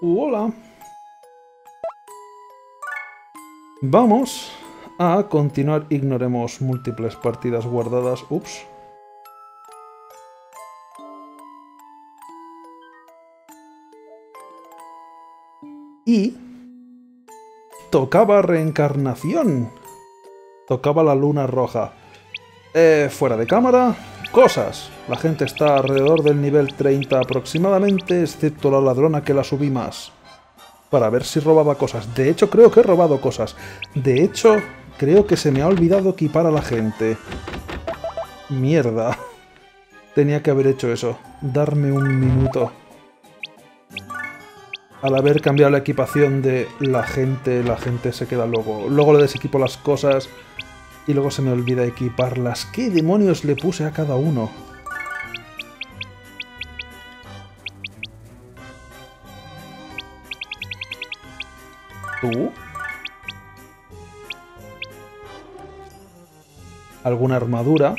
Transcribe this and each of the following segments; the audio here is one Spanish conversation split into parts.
Hola. Vamos a continuar. Ignoremos múltiples partidas guardadas. Ups. Y tocaba reencarnación. Tocaba la luna roja. Fuera de cámara. Cosas. La gente está alrededor del nivel 30 aproximadamente, excepto la ladrona que la subí más. Para ver si robaba cosas. De hecho, creo que he robado cosas. De hecho, creo que se me ha olvidado equipar a la gente. Mierda. Tenía que haber hecho eso. Darme un minuto. Al haber cambiado la equipación de la gente se queda luego. Luego le desequipo las cosas y luego se me olvida equiparlas. ¿Qué demonios le puse a cada uno? ¿Tú? ¿Alguna armadura?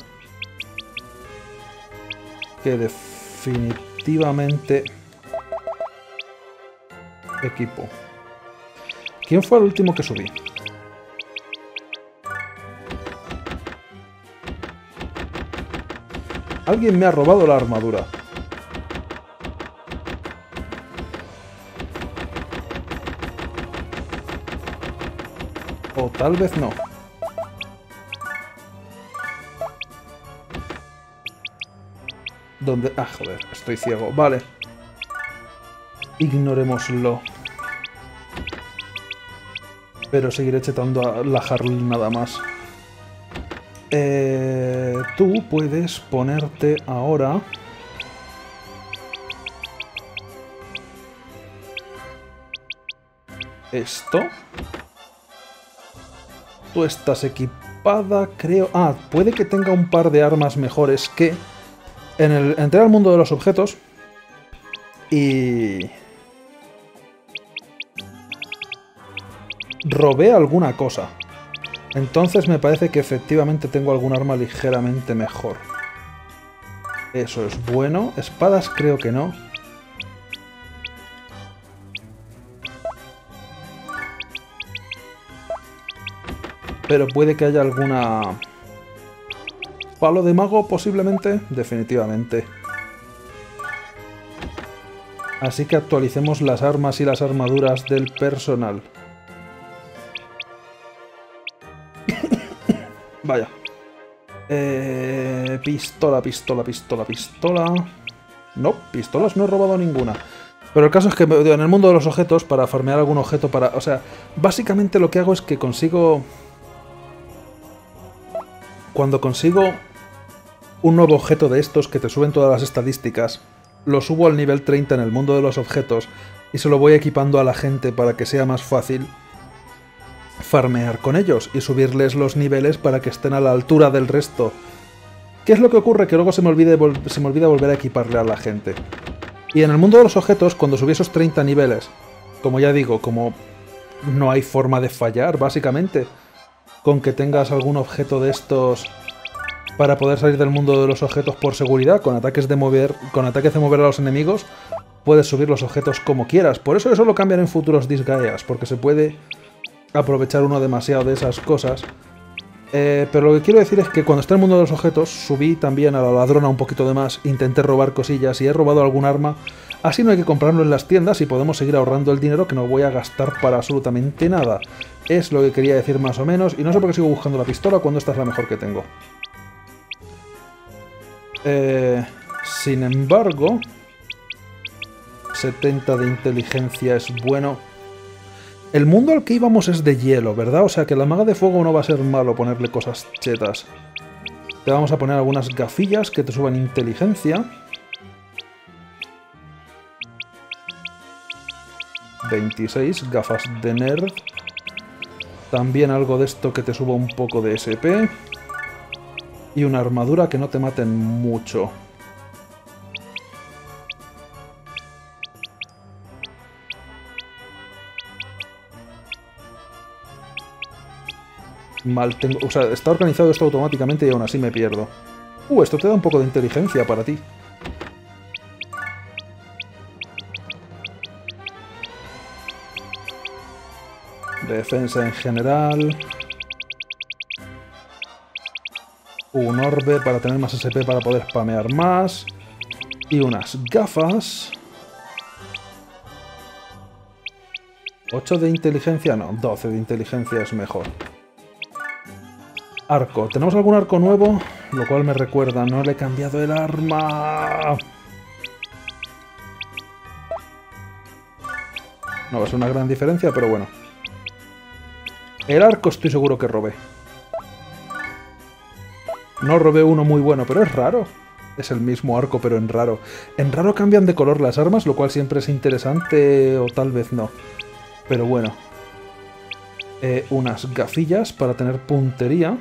Que definitivamente equipo. ¿Quién fue el último que subí? Alguien me ha robado la armadura. O tal vez no. ¿Dónde? Ah, joder, estoy ciego. Vale. Ignorémoslo. Pero seguiré chetando a la Harl nada más. Tú puedes ponerte ahora... Esto. Tú estás equipada, creo... Ah, puede que tenga un par de armas mejores que... Entré al mundo de los objetos y... robé alguna cosa. Entonces me parece que efectivamente tengo algún arma ligeramente mejor. Eso es bueno. Espadas creo que no. Pero puede que haya alguna... Palo de mago posiblemente. Definitivamente. Así que actualicemos las armas y las armaduras del personal. Vaya. Pistola, pistola, pistola, pistola... No, pistolas no he robado ninguna. Pero el caso es que en el mundo de los objetos, para farmear algún objeto para... O sea, básicamente lo que hago es que consigo... Cuando consigo un nuevo objeto de estos que te suben todas las estadísticas, lo subo al nivel 30 en el mundo de los objetos y se lo voy equipando a la gente para que sea más fácil farmear con ellos y subirles los niveles para que estén a la altura del resto. ¿Qué es lo que ocurre? Que luego se me olvida volver a equiparle a la gente. Y en el mundo de los objetos, cuando subí esos 30 niveles, como ya digo, como no hay forma de fallar, básicamente, con que tengas algún objeto de estos para poder salir del mundo de los objetos por seguridad, con ataques de mover a los enemigos, puedes subir los objetos como quieras. Por eso lo cambian en futuros Disgaeas, porque se puede aprovechar uno demasiado de esas cosas. Pero lo que quiero decir es que cuando esté en el mundo de los objetos, subí también a la ladrona un poquito de más, intenté robar cosillas y he robado algún arma. Así no hay que comprarlo en las tiendas y podemos seguir ahorrando el dinero que no voy a gastar para absolutamente nada. Es lo que quería decir más o menos, y no sé por qué sigo buscando la pistola cuando esta es la mejor que tengo. Sin embargo, 70 de inteligencia es bueno. El mundo al que íbamos es de hielo, ¿verdad? O sea que la maga de fuego no va a ser malo ponerle cosas chetas. Te vamos a poner algunas gafillas que te suban inteligencia. 26, gafas de nerd. También algo de esto que te suba un poco de SP. Y una armadura que no te maten mucho. Mal tengo... O sea, está organizado esto automáticamente y aún así me pierdo. Esto te da un poco de inteligencia para ti. Defensa en general. Un orbe para tener más SP para poder spamear más. Y unas gafas. 8 de inteligencia, no, 12 de inteligencia es mejor. Arco. ¿Tenemos algún arco nuevo? Lo cual me recuerda, no le he cambiado el arma. No va a ser una gran diferencia, pero bueno. El arco estoy seguro que robé. No robé uno muy bueno, pero es raro. Es el mismo arco, pero en raro. En raro cambian de color las armas, lo cual siempre es interesante, o tal vez no. Pero bueno. Unas gafillas para tener puntería.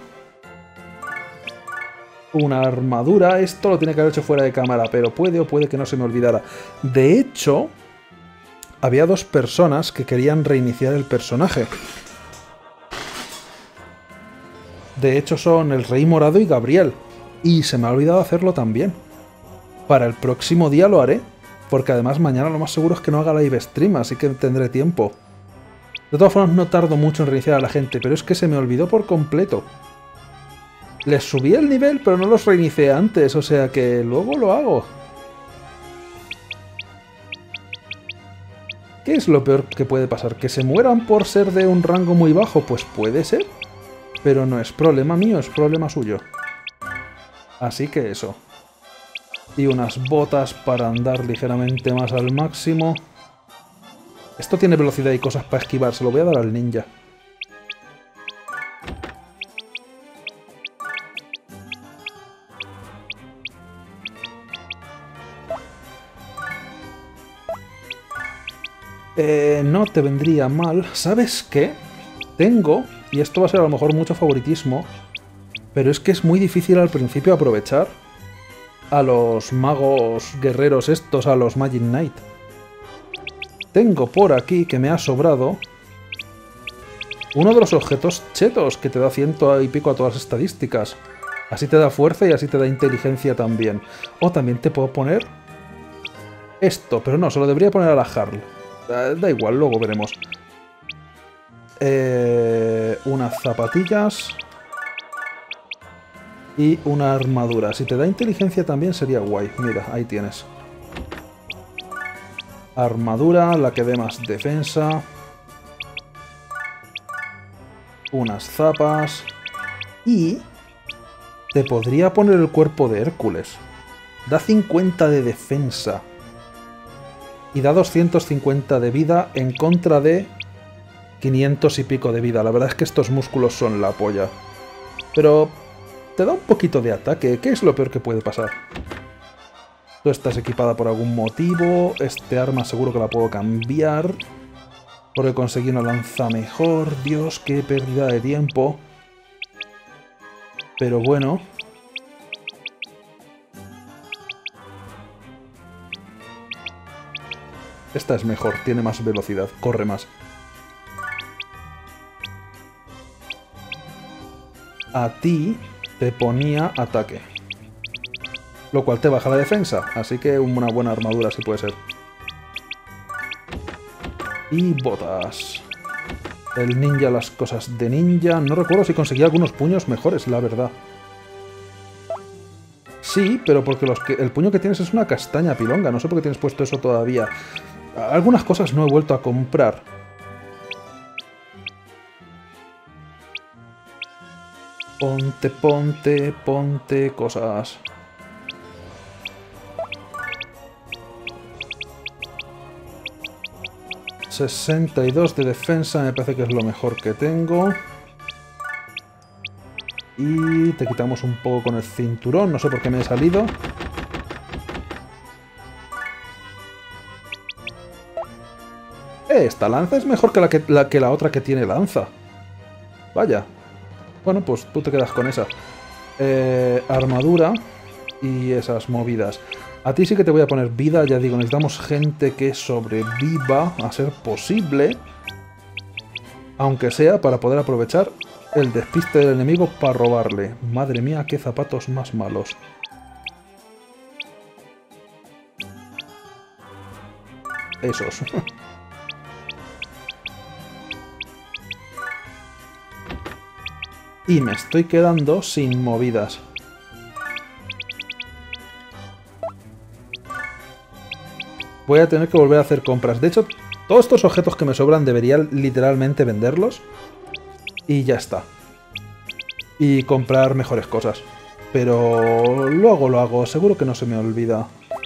Una armadura. Esto lo tiene que haber hecho fuera de cámara, pero puede o puede que no se me olvidara. De hecho, había dos personas que querían reiniciar el personaje. De hecho son el Rey Morado y Gabriel. Y se me ha olvidado hacerlo también. Para el próximo día lo haré. Porque además mañana lo más seguro es que no haga live stream, así que tendré tiempo. De todas formas no tardo mucho en reiniciar a la gente, pero es que se me olvidó por completo. Les subí el nivel, pero no los reinicié antes, o sea que luego lo hago. ¿Qué es lo peor que puede pasar? ¿Que se mueran por ser de un rango muy bajo? Pues puede ser. Pero no es problema mío, es problema suyo. Así que eso. Y unas botas para andar ligeramente más al máximo. Esto tiene velocidad y cosas para esquivar, se lo voy a dar al ninja. No te vendría mal. ¿Sabes qué? Tengo, y esto va a ser a lo mejor mucho favoritismo, pero es que es muy difícil al principio aprovechar a los magos guerreros estos, a los Magic Knight. Tengo por aquí, que me ha sobrado, uno de los objetos chetos que te da 100 y pico a todas las estadísticas. Así te da fuerza y así te da inteligencia también. O también te puedo poner esto, pero no, se lo debería poner a la Harl. Da igual, luego veremos. Unas zapatillas y una armadura. Si te da inteligencia también sería guay. Mira, ahí tienes. Armadura, la que dé más defensa. Unas zapas. Y te podría poner el cuerpo de Hércules. Da 50 de defensa. Y da 250 de vida en contra de 500 y pico de vida. La verdad es que estos músculos son la polla. Pero te da un poquito de ataque. ¿Qué es lo peor que puede pasar? Tú estás equipada por algún motivo. Este arma seguro que la puedo cambiar. Porque conseguí una lanza mejor. Dios, qué pérdida de tiempo. Pero bueno. Esta es mejor, tiene más velocidad, corre más. A ti te ponía ataque. Lo cual te baja la defensa, así que una buena armadura sí puede ser. Y botas. El ninja, las cosas de ninja. No recuerdo si conseguí algunos puños mejores, la verdad. Sí, pero porque el puño que tienes es una castaña pilonga. No sé por qué tienes puesto eso todavía. Algunas cosas no he vuelto a comprar. Ponte cosas. $62 de defensa, me parece que es lo mejor que tengo. Y te quitamos un poco con el cinturón, no sé por qué me he salido. Esta lanza es mejor que la otra que tiene lanza. Vaya. Bueno, pues tú te quedas con esa. Armadura y esas movidas. A ti sí que te voy a poner vida, ya digo, necesitamos gente que sobreviva a ser posible. Aunque sea para poder aprovechar el despiste del enemigo para robarle. Madre mía, qué zapatos más malos. Esos. Y me estoy quedando sin movidas. Voy a tener que volver a hacer compras. De hecho, todos estos objetos que me sobran debería literalmente venderlos. Y ya está. Y comprar mejores cosas. Pero lo hago. Seguro que no se me olvida.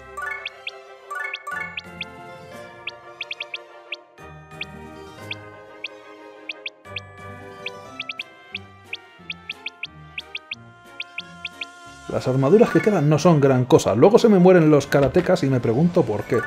Las armaduras que quedan no son gran cosa. Luego se me mueren los karatecas y me pregunto por qué.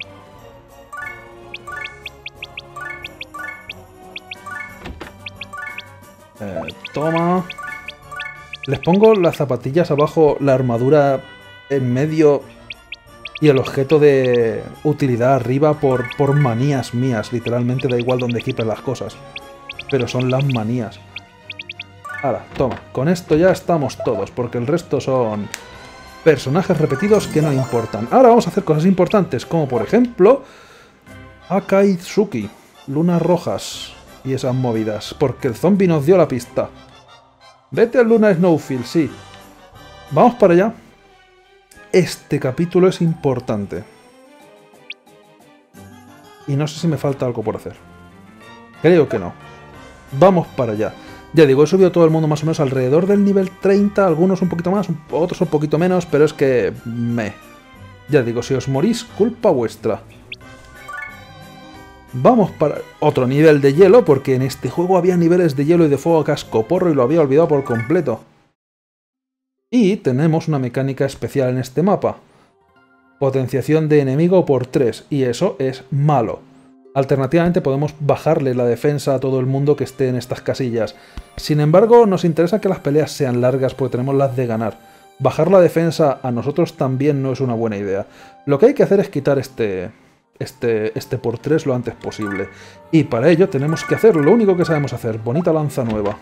Toma. Les pongo las zapatillas abajo, la armadura en medio y el objeto de utilidad arriba por manías mías. Literalmente da igual donde equipen las cosas. Pero son las manías. Ahora, toma. Con esto ya estamos todos, porque el resto son personajes repetidos que no importan. Ahora vamos a hacer cosas importantes, como por ejemplo Akatsuki, lunas rojas y esas movidas, porque el zombie nos dio la pista. Vete al Luna Snowfield, sí. Vamos para allá. Este capítulo es importante. Y no sé si me falta algo por hacer. Creo que no. Vamos para allá. Ya digo, he subido todo el mundo más o menos alrededor del nivel 30, algunos un poquito más, otros un poquito menos, pero es que... Ya digo, si os morís, culpa vuestra. Vamos para otro nivel de hielo, porque en este juego había niveles de hielo y de fuego a cascoporro y lo había olvidado por completo. Y tenemos una mecánica especial en este mapa. Potenciación de enemigo por 3, y eso es malo. Alternativamente podemos bajarle la defensa a todo el mundo que esté en estas casillas. Sin embargo, nos interesa que las peleas sean largas porque tenemos las de ganar. Bajar la defensa a nosotros también no es una buena idea. Lo que hay que hacer es quitar este por 3 lo antes posible. Y para ello tenemos que hacer lo único que sabemos hacer. Bonita lanza nueva.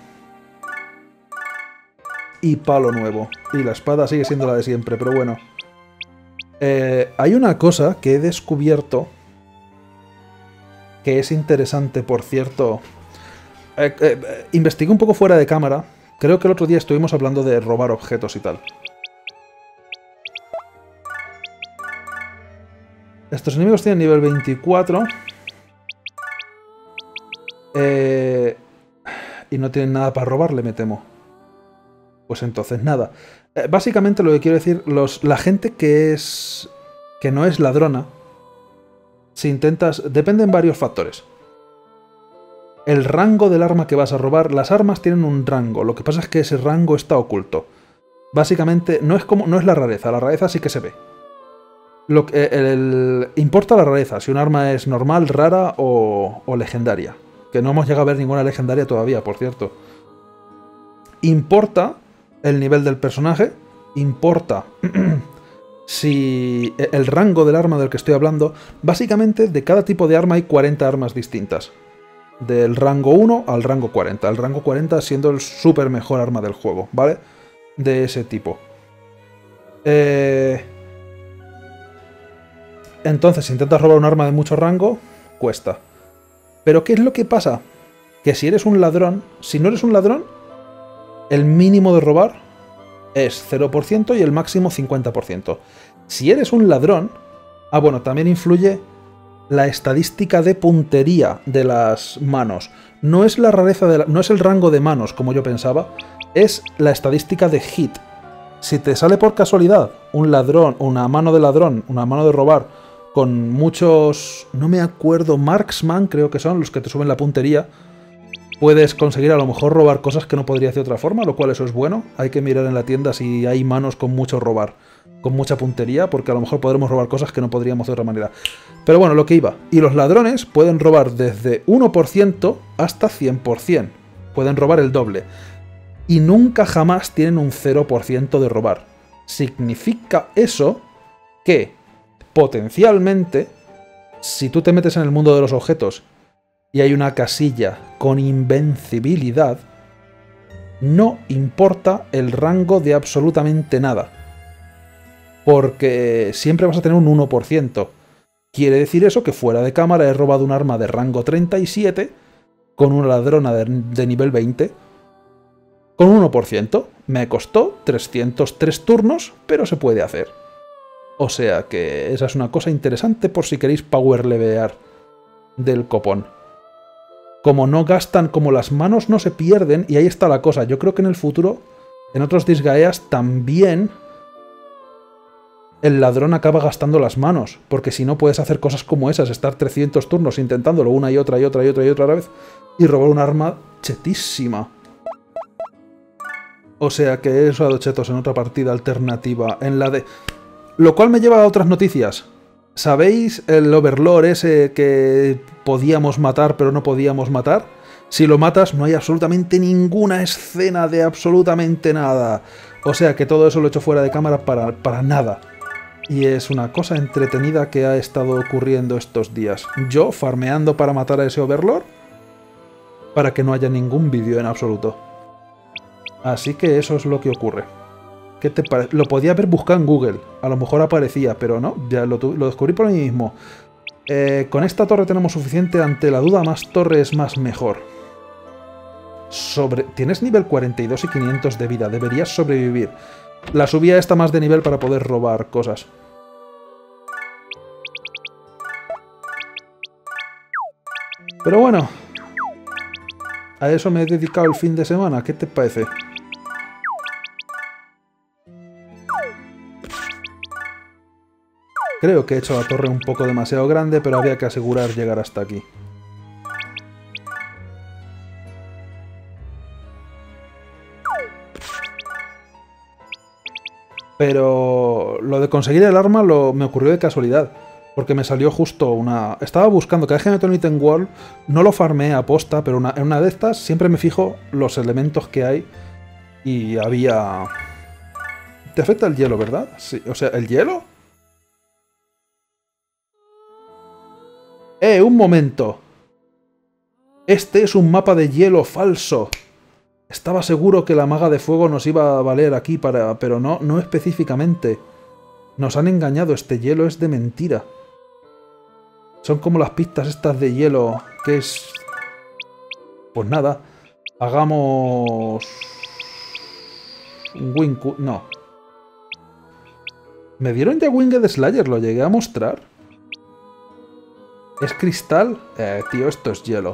Y palo nuevo. Y la espada sigue siendo la de siempre, pero bueno. Hay una cosa que he descubierto que es interesante, por cierto. Investigué un poco fuera de cámara. Creo que el otro día estuvimos hablando de robar objetos y tal. Estos enemigos tienen nivel 24. Y no tienen nada para robarle, me temo. Pues entonces nada. Básicamente lo que quiero decir, la gente que no es ladrona, si intentas... Dependen varios factores. El rango del arma que vas a robar. Las armas tienen un rango. Lo que pasa es que ese rango está oculto. Básicamente no es la rareza sí que se ve. Importa la rareza, si un arma es normal, rara o legendaria. Que no hemos llegado a ver ninguna legendaria todavía, por cierto. Importa el nivel del personaje. Importa si el rango del arma del que estoy hablando. Básicamente de cada tipo de arma hay 40 armas distintas. Del rango 1 al rango 40. El rango 40 siendo el súper mejor arma del juego, ¿vale? De ese tipo. Entonces, si intentas robar un arma de mucho rango, cuesta. Pero ¿qué es lo que pasa? Que si eres un ladrón, si no eres un ladrón, el mínimo de robar es 0% y el máximo 50%. Si eres un ladrón... bueno, también influye la estadística de puntería de las manos. No es la rareza no es el rango de manos, como yo pensaba, es la estadística de hit. Si te sale por casualidad un ladrón, una mano de ladrón, una mano de robar, con muchos... no me acuerdo, marksman creo que son los que te suben la puntería, puedes conseguir a lo mejor robar cosas que no podrías de otra forma, lo cual eso es bueno. Hay que mirar en la tienda si hay manos con mucho robar, con mucha puntería, porque a lo mejor podremos robar cosas que no podríamos de otra manera. Pero bueno, lo que iba. Y los ladrones pueden robar desde 1% hasta 100%. Pueden robar el doble. Y nunca jamás tienen un 0% de robar. Significa eso que, potencialmente, si tú te metes en el mundo de los objetos y hay una casilla con invencibilidad, no importa el rango de absolutamente nada. Porque siempre vas a tener un 1%. Quiere decir eso que fuera de cámara he robado un arma de rango 37 con una ladrona de nivel 20. Con un 1%. Me costó 303 turnos, pero se puede hacer. O sea que esa es una cosa interesante por si queréis power levear del copón. Como no gastan, como las manos no se pierden, y ahí está la cosa. Yo creo que en el futuro, en otros Disgaeas también el ladrón acaba gastando las manos, porque si no puedes hacer cosas como esas, estar 300 turnos intentándolo una y otra y otra y otra y otra vez, y robar un arma chetísima. O sea que he usado chetos en otra partida alternativa, en la de... Lo cual me lleva a otras noticias. ¿Sabéis el Overlord ese que podíamos matar pero no podíamos matar? Si lo matas no hay absolutamente ninguna escena de absolutamente nada. O sea que todo eso lo he hecho fuera de cámara para nada. Y es una cosa entretenida que ha estado ocurriendo estos días. Yo farmeando para matar a ese Overlord, para que no haya ningún vídeo en absoluto. Así que eso es lo que ocurre. ¿Qué te parece? Lo podía haber buscado en Google. A lo mejor aparecía, pero no. Ya lo descubrí por mí mismo. Con esta torre tenemos suficiente. Ante la duda, más torres, más mejor. Tienes nivel 42 y 500 de vida. Deberías sobrevivir. La subía esta más de nivel para poder robar cosas. Pero bueno, a eso me he dedicado el fin de semana. ¿Qué te parece? Creo que he hecho la torre un poco demasiado grande, pero había que asegurar llegar hasta aquí. Pero lo de conseguir el arma me ocurrió de casualidad. Porque me salió justo una... Estaba buscando, cada vez que meto en Item World, no lo farmeé a posta, pero en una de estas siempre me fijo los elementos que hay. Y había... ¿Te afecta el hielo, verdad? Sí, o sea, ¿el hielo? Un momento. Este es un mapa de hielo falso. Estaba seguro que la maga de fuego nos iba a valer aquí para... Pero no específicamente. Nos han engañado, este hielo es de mentira. Son como las pistas estas de hielo, que es... Pues nada, hagamos... No. ¿Me dieron ya Winged Slayer? ¿Lo llegué a mostrar? ¿Es cristal? Tío, esto es hielo.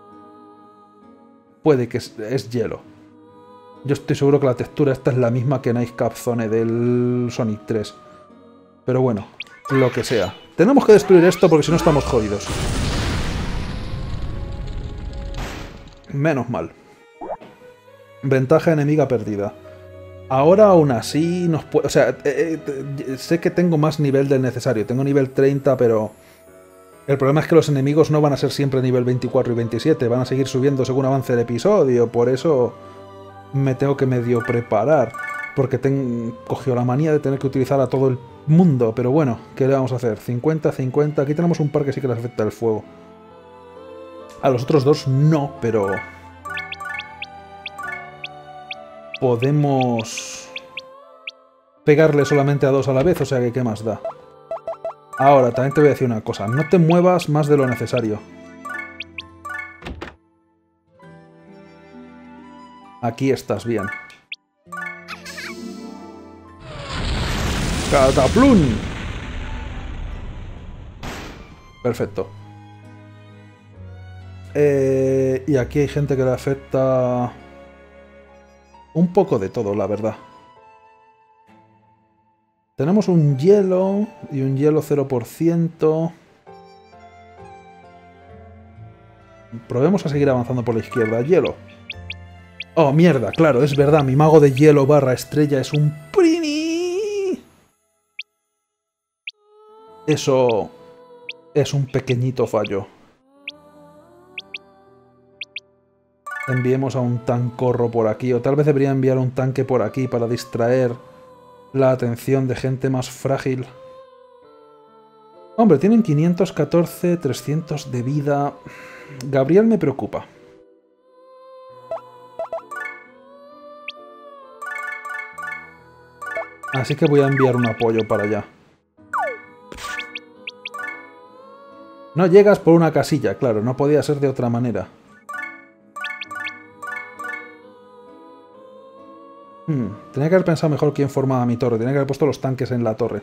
Puede que es hielo. Yo estoy seguro que la textura esta es la misma que en Ice Cap Zone del Sonic 3. Pero bueno, lo que sea. Tenemos que destruir esto porque si no estamos jodidos. Menos mal. Ventaja enemiga perdida. Ahora aún así nos puede... O sea, sé que tengo más nivel del necesario. Tengo nivel 30, pero... El problema es que los enemigos no van a ser siempre nivel 24 y 27. Van a seguir subiendo según avance el episodio. Por eso me tengo que medio preparar. Porque cogió la manía de tener que utilizar a todo el mundo. Pero bueno, ¿qué le vamos a hacer? 50, 50. Aquí tenemos un par que sí que les afecta el fuego. A los otros dos no, pero... Podemos... pegarle solamente a dos a la vez, o sea que ¿qué más da? Ahora, también te voy a decir una cosa. No te muevas más de lo necesario. Aquí estás bien. ¡Cataplum! Perfecto. Y aquí hay gente que le afecta... un poco de todo, la verdad. Tenemos un hielo y un hielo 0%. Probemos a seguir avanzando por la izquierda. Hielo. Oh, mierda, claro, es verdad. Mi mago de hielo barra estrella es un Prini. Eso es un pequeñito fallo. Enviemos a un tancorro por aquí. O tal vez debería enviar un tanque por aquí para distraer la atención de gente más frágil. Hombre, tienen 514, 300 de vida. Gabriel me preocupa. Así que voy a enviar un apoyo para allá. No llegas por una casilla, claro, no podía ser de otra manera. Tenía que haber pensado mejor quién formaba mi torre. Tenía que haber puesto los tanques en la torre.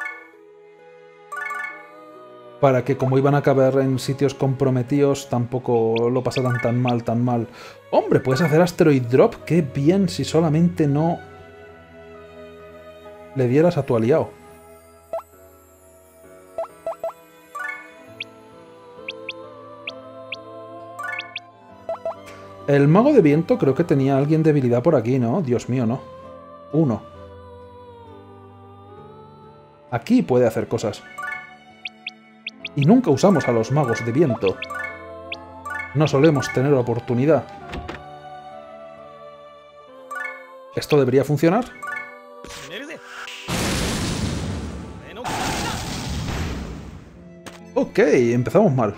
Para que como iban a caber en sitios comprometidos, tampoco lo pasaran tan mal, tan mal. ¡Hombre! ¿Puedes hacer Asteroid Drop? ¡Qué bien! Si solamente no le dieras a tu aliado. El mago de viento creo que tenía alguien debilidad por aquí, ¿no? Dios mío, no. Uno. Aquí puede hacer cosas. Y nunca usamos a los magos de viento. No solemos tener oportunidad. ¿Esto debería funcionar? Ok, empezamos mal.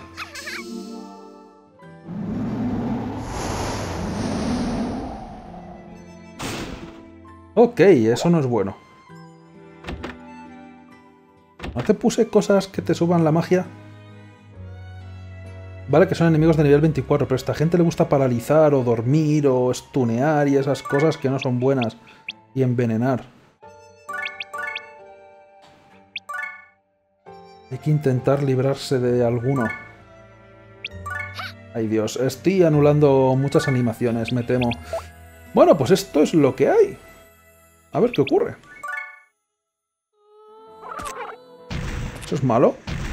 Ok, eso no es bueno. ¿No te puse cosas que te suban la magia? Vale que son enemigos de nivel 24, pero a esta gente le gusta paralizar o dormir o stunear y esas cosas que no son buenas. Y envenenar. Hay que intentar librarse de alguno. Ay Dios, estoy anulando muchas animaciones, me temo. Bueno, pues esto es lo que hay. A ver qué ocurre. ¿Eso es malo?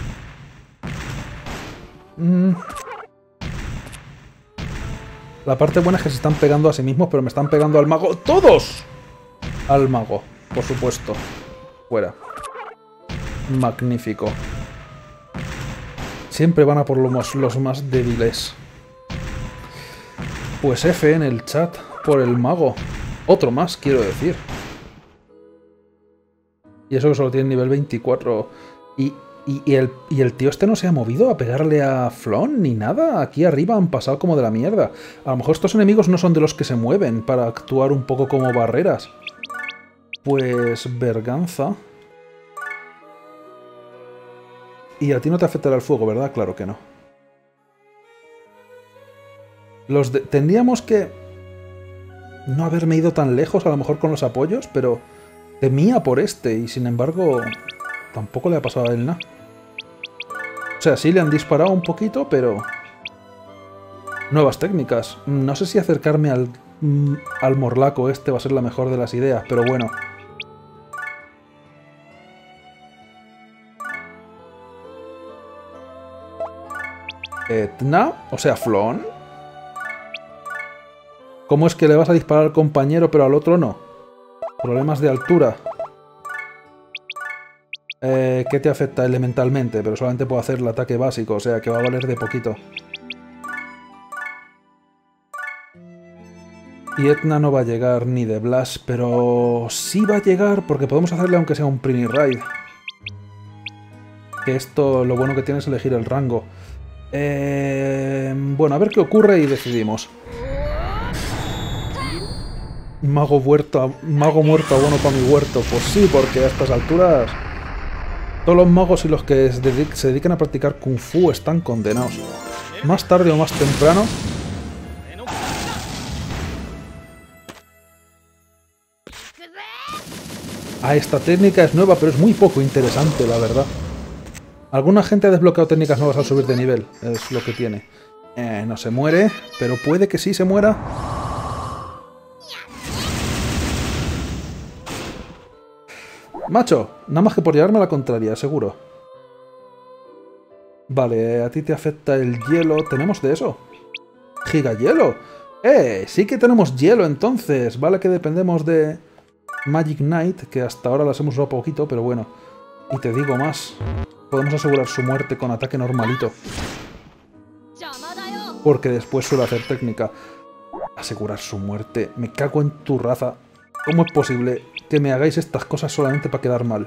La parte buena es que se están pegando a sí mismos, pero me están pegando al mago. ¡Todos! Al mago, por supuesto. Fuera. Magnífico. Siempre van a por los más débiles. Pues F en el chat por el mago. Otro más, quiero decir. Y eso que solo tiene nivel 24. Y el tío este no se ha movido a pegarle a Flon ni nada. Aquí arriba han pasado como de la mierda. A lo mejor estos enemigos no son de los que se mueven para actuar un poco como barreras. Pues Berganza. Y a ti no te afectará el fuego, ¿verdad? Claro que no. Tendríamos que no haberme ido tan lejos, a lo mejor con los apoyos, pero temía por este y sin embargo tampoco le ha pasado a él nada. O sea, sí le han disparado un poquito, pero... Nuevas técnicas. No sé si acercarme al morlaco este va a ser la mejor de las ideas, pero bueno. Etna, o sea, Flon. ¿Cómo es que le vas a disparar al compañero pero al otro no? Problemas de altura. ¿Qué te afecta elementalmente? Pero solamente puedo hacer el ataque básico, o sea que va a valer de poquito. Y Etna no va a llegar ni de Blast, pero sí va a llegar porque podemos hacerle aunque sea un Prini Raid. Que esto lo bueno que tiene es elegir el rango. Bueno, a ver qué ocurre y decidimos. Mago muerto abono para mi huerto. Pues sí, porque a estas alturas todos los magos y los que se dedican a practicar Kung Fu están condenados. Más tarde o más temprano. Esta técnica es nueva, pero es muy poco interesante, la verdad. Alguna gente ha desbloqueado técnicas nuevas al subir de nivel. Es lo que tiene. No se muere, pero puede que sí se muera. Macho, nada más que por llevarme a la contraria, seguro. Vale, a ti te afecta el hielo. ¿Tenemos de eso? ¡Gigahielo! Sí que tenemos hielo entonces. Vale que dependemos de Magic Knight, que hasta ahora las hemos usado poquito, pero bueno. Y te digo más. Podemos asegurar su muerte con ataque normalito. Porque después suele hacer técnica. Asegurar su muerte. Me cago en tu raza. ¿Cómo es posible que me hagáis estas cosas solamente para quedar mal?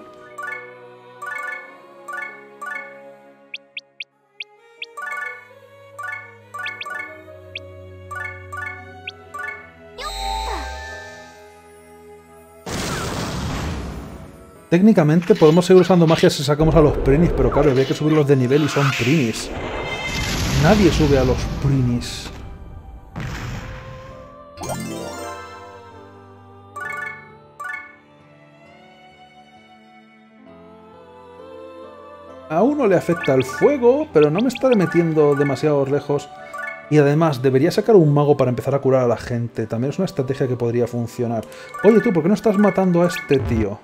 Técnicamente podemos seguir usando magia si sacamos a los Prinis, pero claro, habría que subirlos de nivel y son Prinis. Nadie sube a los Prinis. A uno le afecta el fuego, pero no me estaré metiendo demasiado lejos. Y además, debería sacar un mago para empezar a curar a la gente. También es una estrategia que podría funcionar. Oye tú, ¿por qué no estás matando a este tío?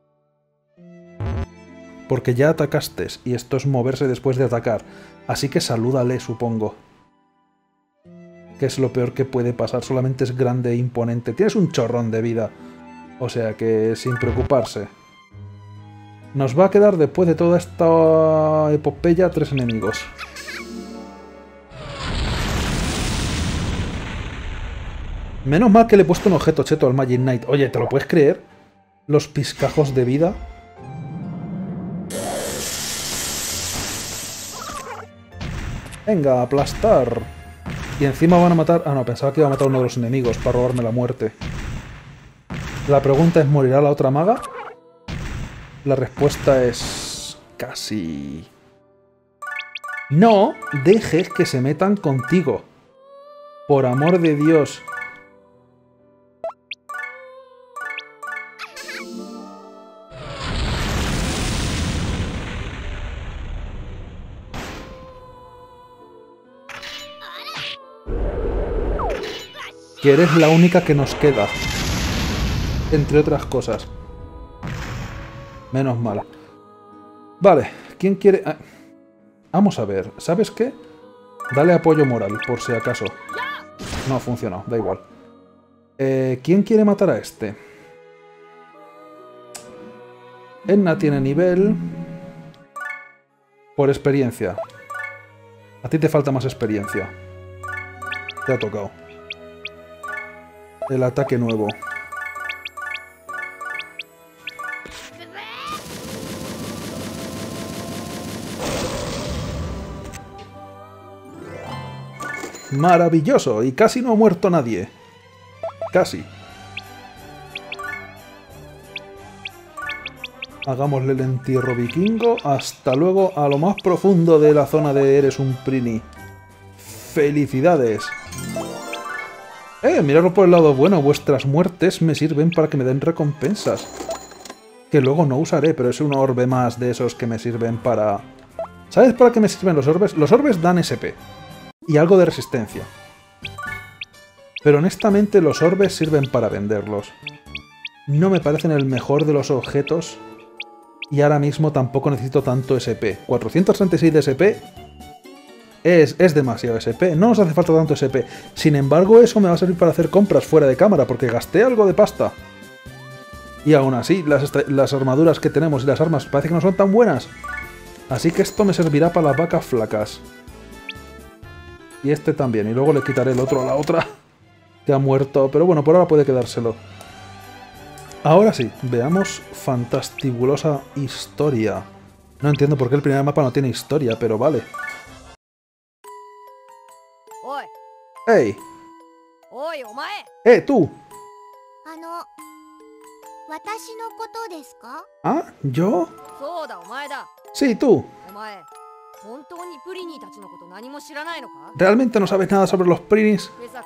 Porque ya atacaste, y esto es moverse después de atacar. Así que salúdale, supongo. Que es lo peor que puede pasar, solamente es grande e imponente. Tienes un chorrón de vida. O sea que, sin preocuparse. Nos va a quedar, después de toda esta epopeya, 3 enemigos. Menos mal que le he puesto un objeto cheto al Magic Knight. Oye, ¿te lo puedes creer? Los piscajos de vida. Venga, a aplastar. Y encima van a matar... Ah, no, pensaba que iba a matar a uno de los enemigos para robarme la muerte. La pregunta es, ¿morirá la otra maga? La respuesta es... casi... No dejes que se metan contigo. Por amor de Dios. Que eres la única que nos queda. Entre otras cosas. Menos mal. Vale, ¿quién quiere...? Ah, vamos a ver, ¿sabes qué? Dale apoyo moral, por si acaso. No ha funcionado, da igual. ¿Quién quiere matar a este? Edna tiene nivel... por experiencia. A ti te falta más experiencia. Te ha tocado. El ataque nuevo. ¡Maravilloso! Y casi no ha muerto nadie. Casi. Hagámosle el entierro vikingo. Hasta luego a lo más profundo de la zona de Eres un Prini. ¡Felicidades! Miradlo por el lado bueno. Vuestras muertes me sirven para que me den recompensas. Que luego no usaré, pero es un orbe más de esos que me sirven para... ¿Sabes para qué me sirven los orbes? Los orbes dan SP. Y algo de resistencia. Pero honestamente los orbes sirven para venderlos. No me parecen el mejor de los objetos. Y ahora mismo tampoco necesito tanto SP. 436 de SP es demasiado SP. No nos hace falta tanto SP. Sin embargo, eso me va a servir para hacer compras fuera de cámara, porque gasté algo de pasta. Y aún así, las armaduras que tenemos y las armas parece que no son tan buenas. Así que esto me servirá para las vacas flacas. Y este también. Y luego le quitaré el otro a la otra, que ha muerto. Pero bueno, por ahora puede quedárselo. Ahora sí, veamos fantastibulosa historia. No entiendo por qué el primer mapa no tiene historia, pero vale. ¡Ey! ¡Tú! ¿Ah? ¿Yo? Sí, tú. ¿Realmente no sabes nada sobre los Prinis?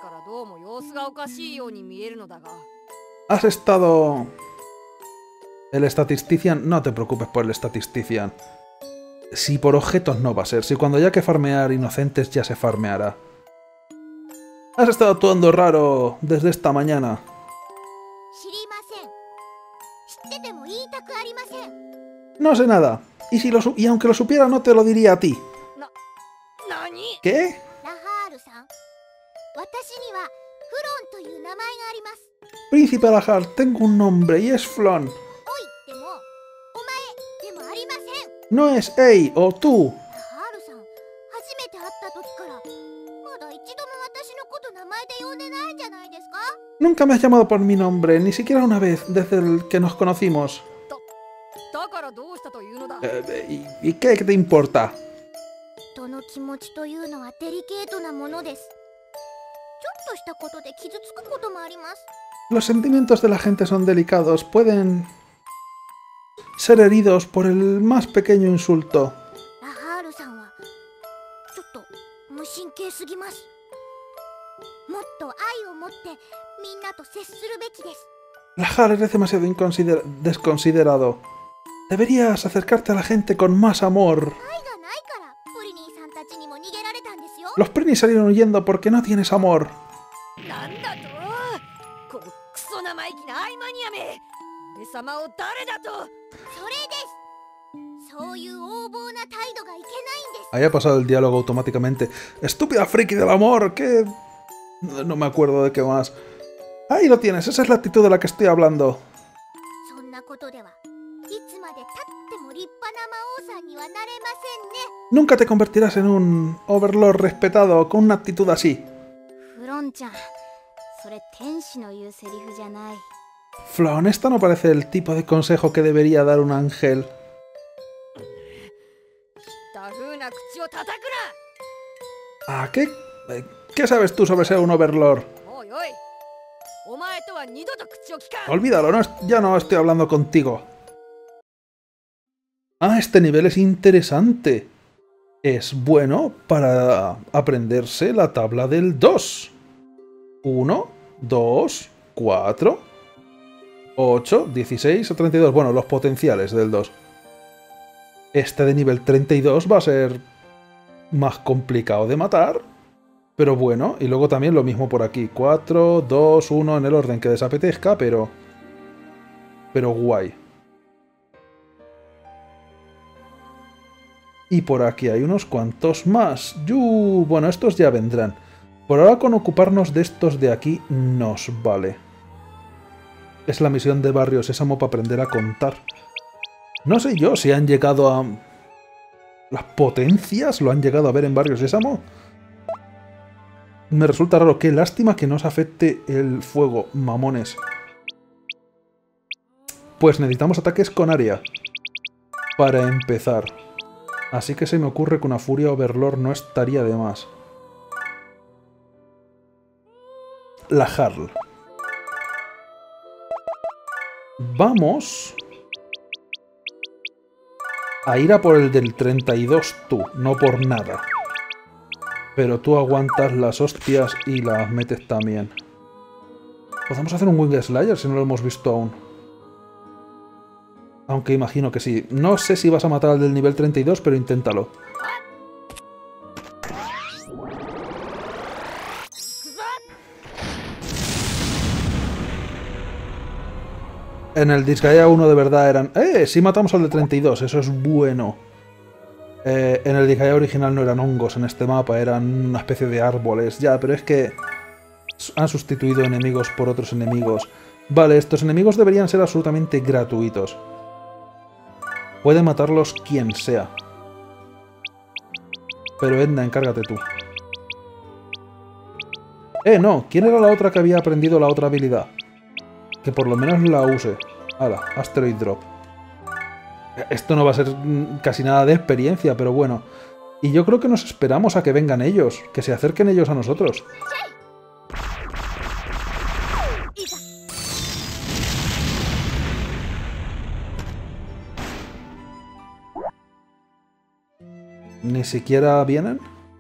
¿Has estado...? El Statistician... No te preocupes por el Statistician. Si por objetos no va a ser. Si cuando haya que farmear inocentes ya se farmeará. Has estado actuando raro desde esta mañana. No sé nada. Y aunque lo supiera no te lo diría a ti. ¿Qué? Príncipe Lahar, tengo un nombre y es Flon. No es Ey o tú. Nunca me has llamado por mi nombre, ni siquiera una vez desde el que nos conocimos. ¿Y qué te importa? Los sentimientos de la gente son delicados, pueden ser heridos por el más pequeño insulto. Lahar, eres demasiado desconsiderado. Deberías acercarte a la gente con más amor. Los Prinny salieron huyendo porque no tienes amor. Ahí ha pasado el diálogo automáticamente. ¡Estúpida friki del amor! ¿Qué? No me acuerdo de qué más. Ahí lo tienes, esa es la actitud de la que estoy hablando. Nunca te convertirás en un Overlord respetado con una actitud así. Flaon, esta no parece el tipo de consejo que debería dar un ángel. ¿Ah, qué? ¿Qué sabes tú sobre ser un Overlord? Olvídalo, ya no estoy hablando contigo. Ah, este nivel es interesante. Es bueno para aprenderse la tabla del 2. 1, 2, 4, 8, 16 o 32. Bueno, los potenciales del 2. Este de nivel 32 va a ser más complicado de matar. Pero bueno, y luego también lo mismo por aquí. 4, 2, 1 en el orden que desapetezca, pero guay. Y por aquí hay unos cuantos más. Bueno, estos ya vendrán. Por ahora con ocuparnos de estos de aquí nos vale. Es la misión de Barrio Sésamo para aprender a contar. No sé yo si han llegado a... ¿Las potencias lo han llegado a ver en Barrio Sésamo? Me resulta raro. Qué lástima que no os afecte el fuego, mamones. Pues necesitamos ataques con área. Para empezar. Así que se me ocurre que una furia Overlord no estaría de más. La Harl. Vamos a ir a por el del 32 tú, no por nada. Pero tú aguantas las hostias y las metes también. ¿Podemos hacer un Wing Slayer si no lo hemos visto aún? Aunque imagino que sí. No sé si vas a matar al del nivel 32, pero inténtalo. En el Disgaea 1 de verdad eran... sí matamos al de 32, eso es bueno. En el Disgaea original no eran hongos en este mapa, eran una especie de árboles. Ya, pero es que han sustituido enemigos por otros enemigos. Vale, estos enemigos deberían ser absolutamente gratuitos. Puede matarlos quien sea. Pero Edna, encárgate tú. No, ¿quién era la otra que había aprendido la otra habilidad? Que por lo menos la use. Hala, Asteroid Drop. Esto no va a ser casi nada de experiencia, pero bueno. Y yo creo que nos esperamos a que vengan ellos, que se acerquen ellos a nosotros. ¿Ni siquiera vienen?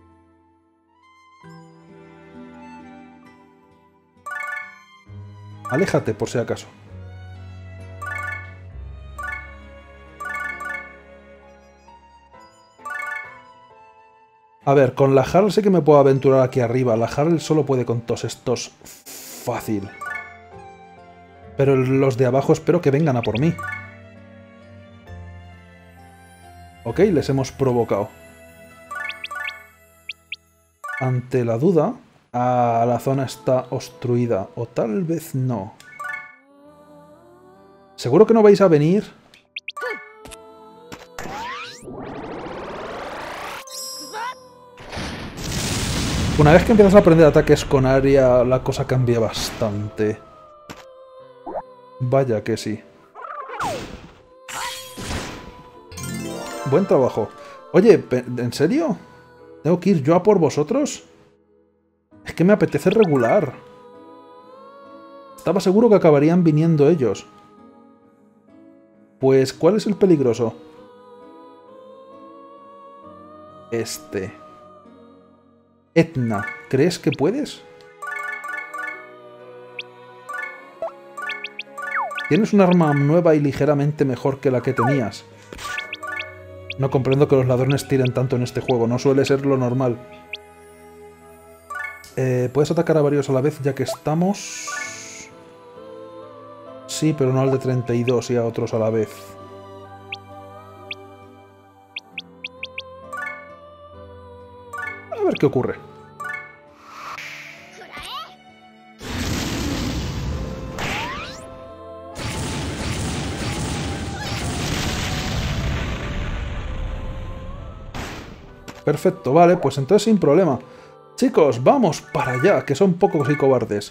Aléjate, por si acaso. A ver, con la Harl sé que me puedo aventurar aquí arriba. La Harl solo puede con todos estos fácil. Pero los de abajo espero que vengan a por mí. Ok, les hemos provocado. Ante la duda, la zona está obstruida. O tal vez no. ¿Seguro que no vais a venir? Una vez que empiezas a aprender ataques con área, la cosa cambia bastante. Vaya que sí. Buen trabajo. Oye, ¿en serio? ¿Tengo que ir yo a por vosotros? Es que me apetece regular. Estaba seguro que acabarían viniendo ellos. Pues, ¿cuál es el peligroso? Este. Edna, ¿crees que puedes? Tienes un arma nueva y ligeramente mejor que la que tenías. No comprendo que los ladrones tiren tanto en este juego, no suele ser lo normal. ¿Puedes atacar a varios a la vez ya que estamos? Sí, pero no al de 32 y a otros a la vez. A ver qué ocurre. Perfecto, vale, pues entonces sin problema. Chicos, vamos para allá, que son pocos y cobardes.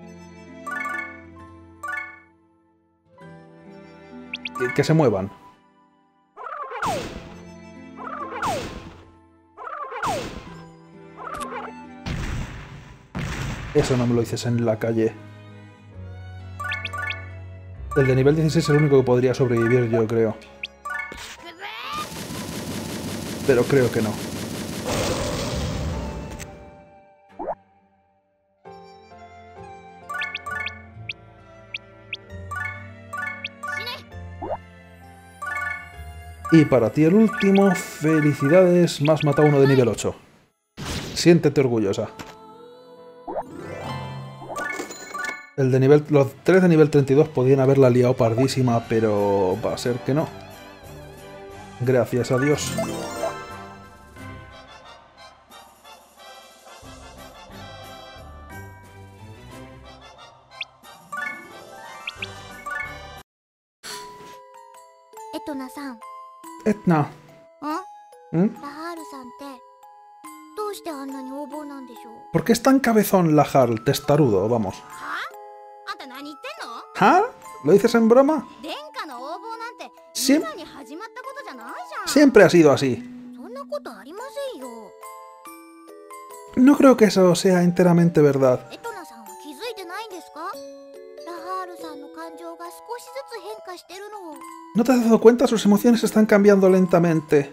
Que se muevan. Eso no me lo dices en la calle. El de nivel 16 es el único que podría sobrevivir, yo creo. Pero creo que no. Y para ti el último, felicidades, me has matado uno de nivel 8. Siéntete orgullosa. Los 3 de nivel 32 podían haberla liado pardísima, pero va a ser que no. Gracias a Dios. Etna. ¿Por qué es tan cabezón Lahar, testarudo? Vamos. ¿Ah? ¿Lo dices en broma? Siempre ha sido así. No creo que eso sea enteramente verdad. ¿No te has dado cuenta? Sus emociones están cambiando lentamente.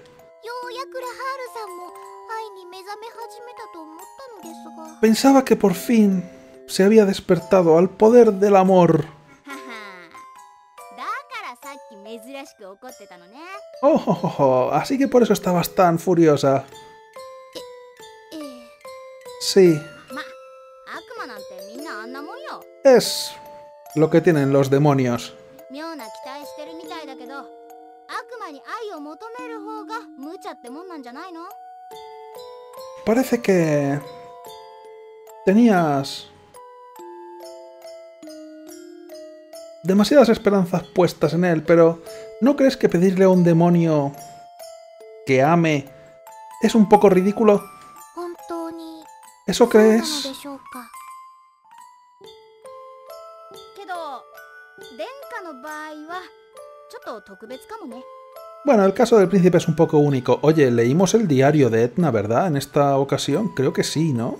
Pensaba que por fin se había despertado al poder del amor. Así que por eso estabas tan furiosa. Sí. Es lo que tienen los demonios. Parece que tenías demasiadas esperanzas puestas en él, pero ¿no crees que pedirle a un demonio que ame es un poco ridículo? ¿Eso crees? Bueno, el caso del príncipe es un poco único. Oye, leímos el diario de Etna, ¿verdad? En esta ocasión, creo que sí, ¿no?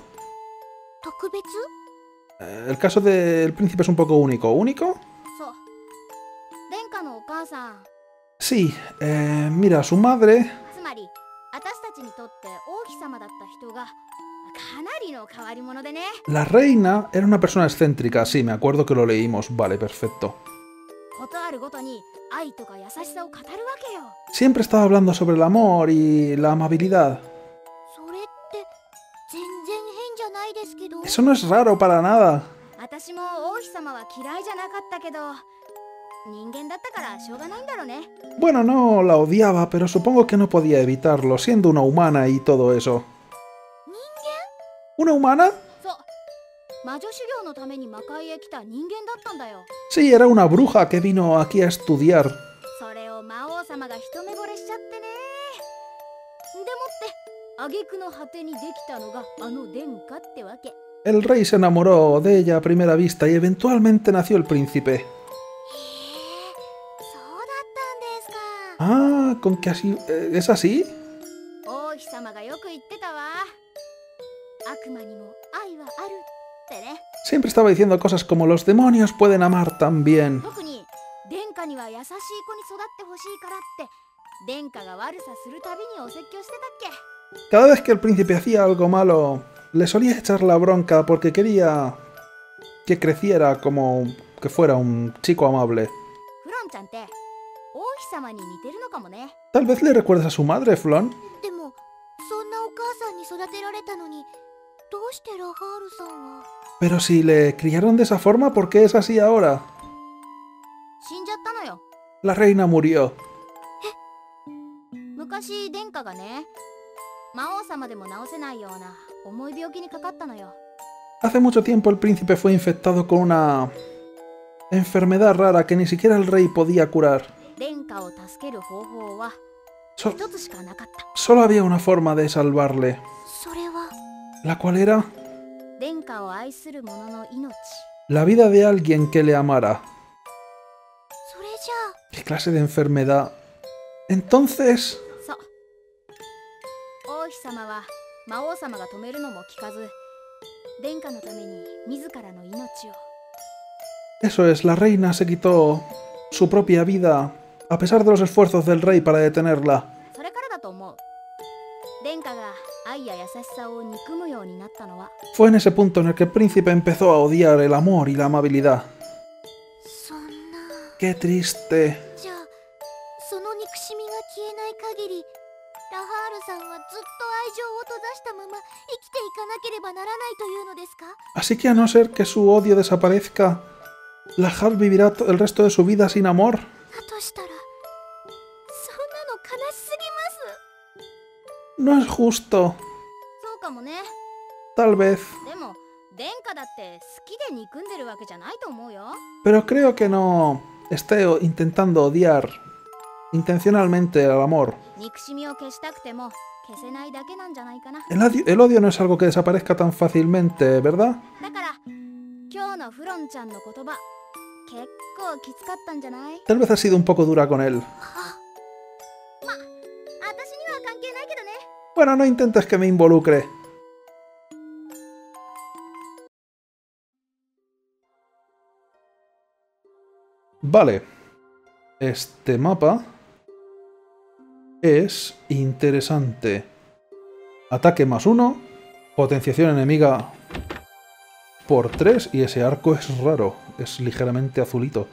El caso del príncipe es un poco único. ¿Único? Sí, mira, su madre... La reina era una persona excéntrica, sí, me acuerdo que lo leímos. Vale, perfecto. Siempre estaba hablando sobre el amor y la amabilidad. Eso no es raro para nada. Bueno, no la odiaba, pero supongo que no podía evitarlo, siendo una humana y todo eso. ¿Una humana? Sí, era una bruja que vino aquí a estudiar. El rey se enamoró de ella a primera vista y eventualmente nació el príncipe. Ah, ¿con qué así? ¿Es así? Siempre estaba diciendo cosas como los demonios pueden amar también. Cada vez que el príncipe hacía algo malo, le solía echar la bronca porque quería que creciera como que fuera un chico amable. フロンちゃんって王妃様に似てるのかもね。 Tal vez le recuerdes a su madre, Flon. でもそんなお母さんに育てられたのにどうしてラハールさんは Pero si le criaron de esa forma, ¿por qué es así ahora? 死んじゃったのよ。 La reina murió. 昔殿下がね、魔王様でも治せないような重い病気にかかったのよ。 Hace mucho tiempo el príncipe fue infectado con una enfermedad rara que ni siquiera el rey podía curar. 殿下を助ける方法は So- 一つしかなかった。 solo había una forma de salvarle, それは la cual era 殿下を愛する者の命。 la vida de alguien que le amara. それじゃあ ¿Qué clase de enfermedad? Entonces... そう王妃様は魔王様が止めるのも聞かず、殿下のために自らの命を。 Eso es, la reina se quitó su propia vida, a pesar de los esfuerzos del rey para detenerla. それからだと思う。殿下が愛や優しさを憎むようになったのは。 Fue en ese punto en el que el príncipe empezó a odiar el amor y la amabilidad. そんな。 ¡Qué triste! じゃあその憎しみが消えない限り、ラハールさんはずっと愛情を閉ざしたまま生きていかなければならないというのですか？ Así que a no ser que su odio desaparezca, la Hal vivirá el resto de su vida sin amor. だとしたら、そんなの悲しすぎます。 No es justo. そうかもね。 Tal vez. でも殿下だって好きで憎んでるわけじゃないと思うよ。 Pero creo que no esté intentando odiar intencionalmente al amor. 憎しみを消したくても消せないだけなんじゃないかな。 El odio no es algo que desaparezca tan fácilmente, ¿verdad? だから今日のフロンちゃんの言葉、結構きつかったんじゃない？ Tal vez ha sido un poco dura con él. ま、私には関係ないけどね。 Bueno, no intentes que me involucre. Vale. Este mapa es interesante. Ataque ¡+1, potenciación enemiga por 3 y ese arco es raro, es ligeramente azulito.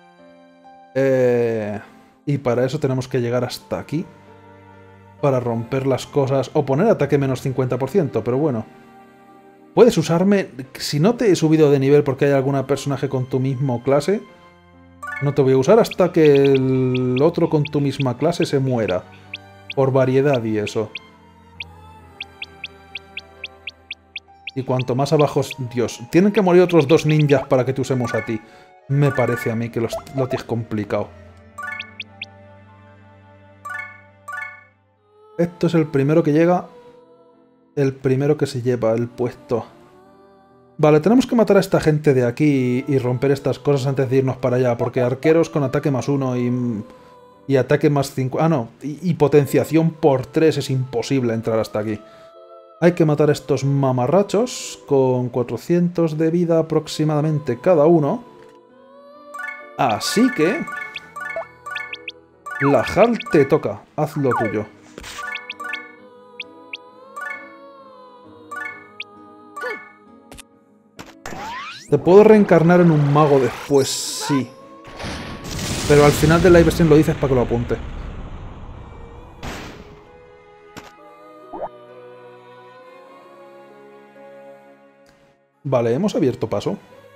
Y para eso tenemos que llegar hasta aquí. Para romper las cosas o poner ataque -50%, pero bueno. Puedes usarme... Si no te he subido de nivel porque hay algún personaje con tu mismo clase, no te voy a usar hasta que el otro con tu misma clase se muera. Por variedad y eso. Y cuanto más abajo... Dios, tienen que morir otros 2 ninjas para que te usemos a ti. Me parece a mí que lo tienes complicado. Esto es el primero que llega. El primero que se lleva el puesto. Vale, tenemos que matar a esta gente de aquí y romper estas cosas antes de irnos para allá. Porque arqueros con ataque +1 y ataque +5... Ah, no. Y potenciación por 3 es imposible entrar hasta aquí. Hay que matar a estos mamarrachos con 400 de vida aproximadamente cada uno. Así que... La Hal te toca. Haz lo tuyo. ¿Te puedo reencarnar en un mago después? Sí. Pero al final del live stream lo dices para que lo apunte. Vale, hemos abierto paso.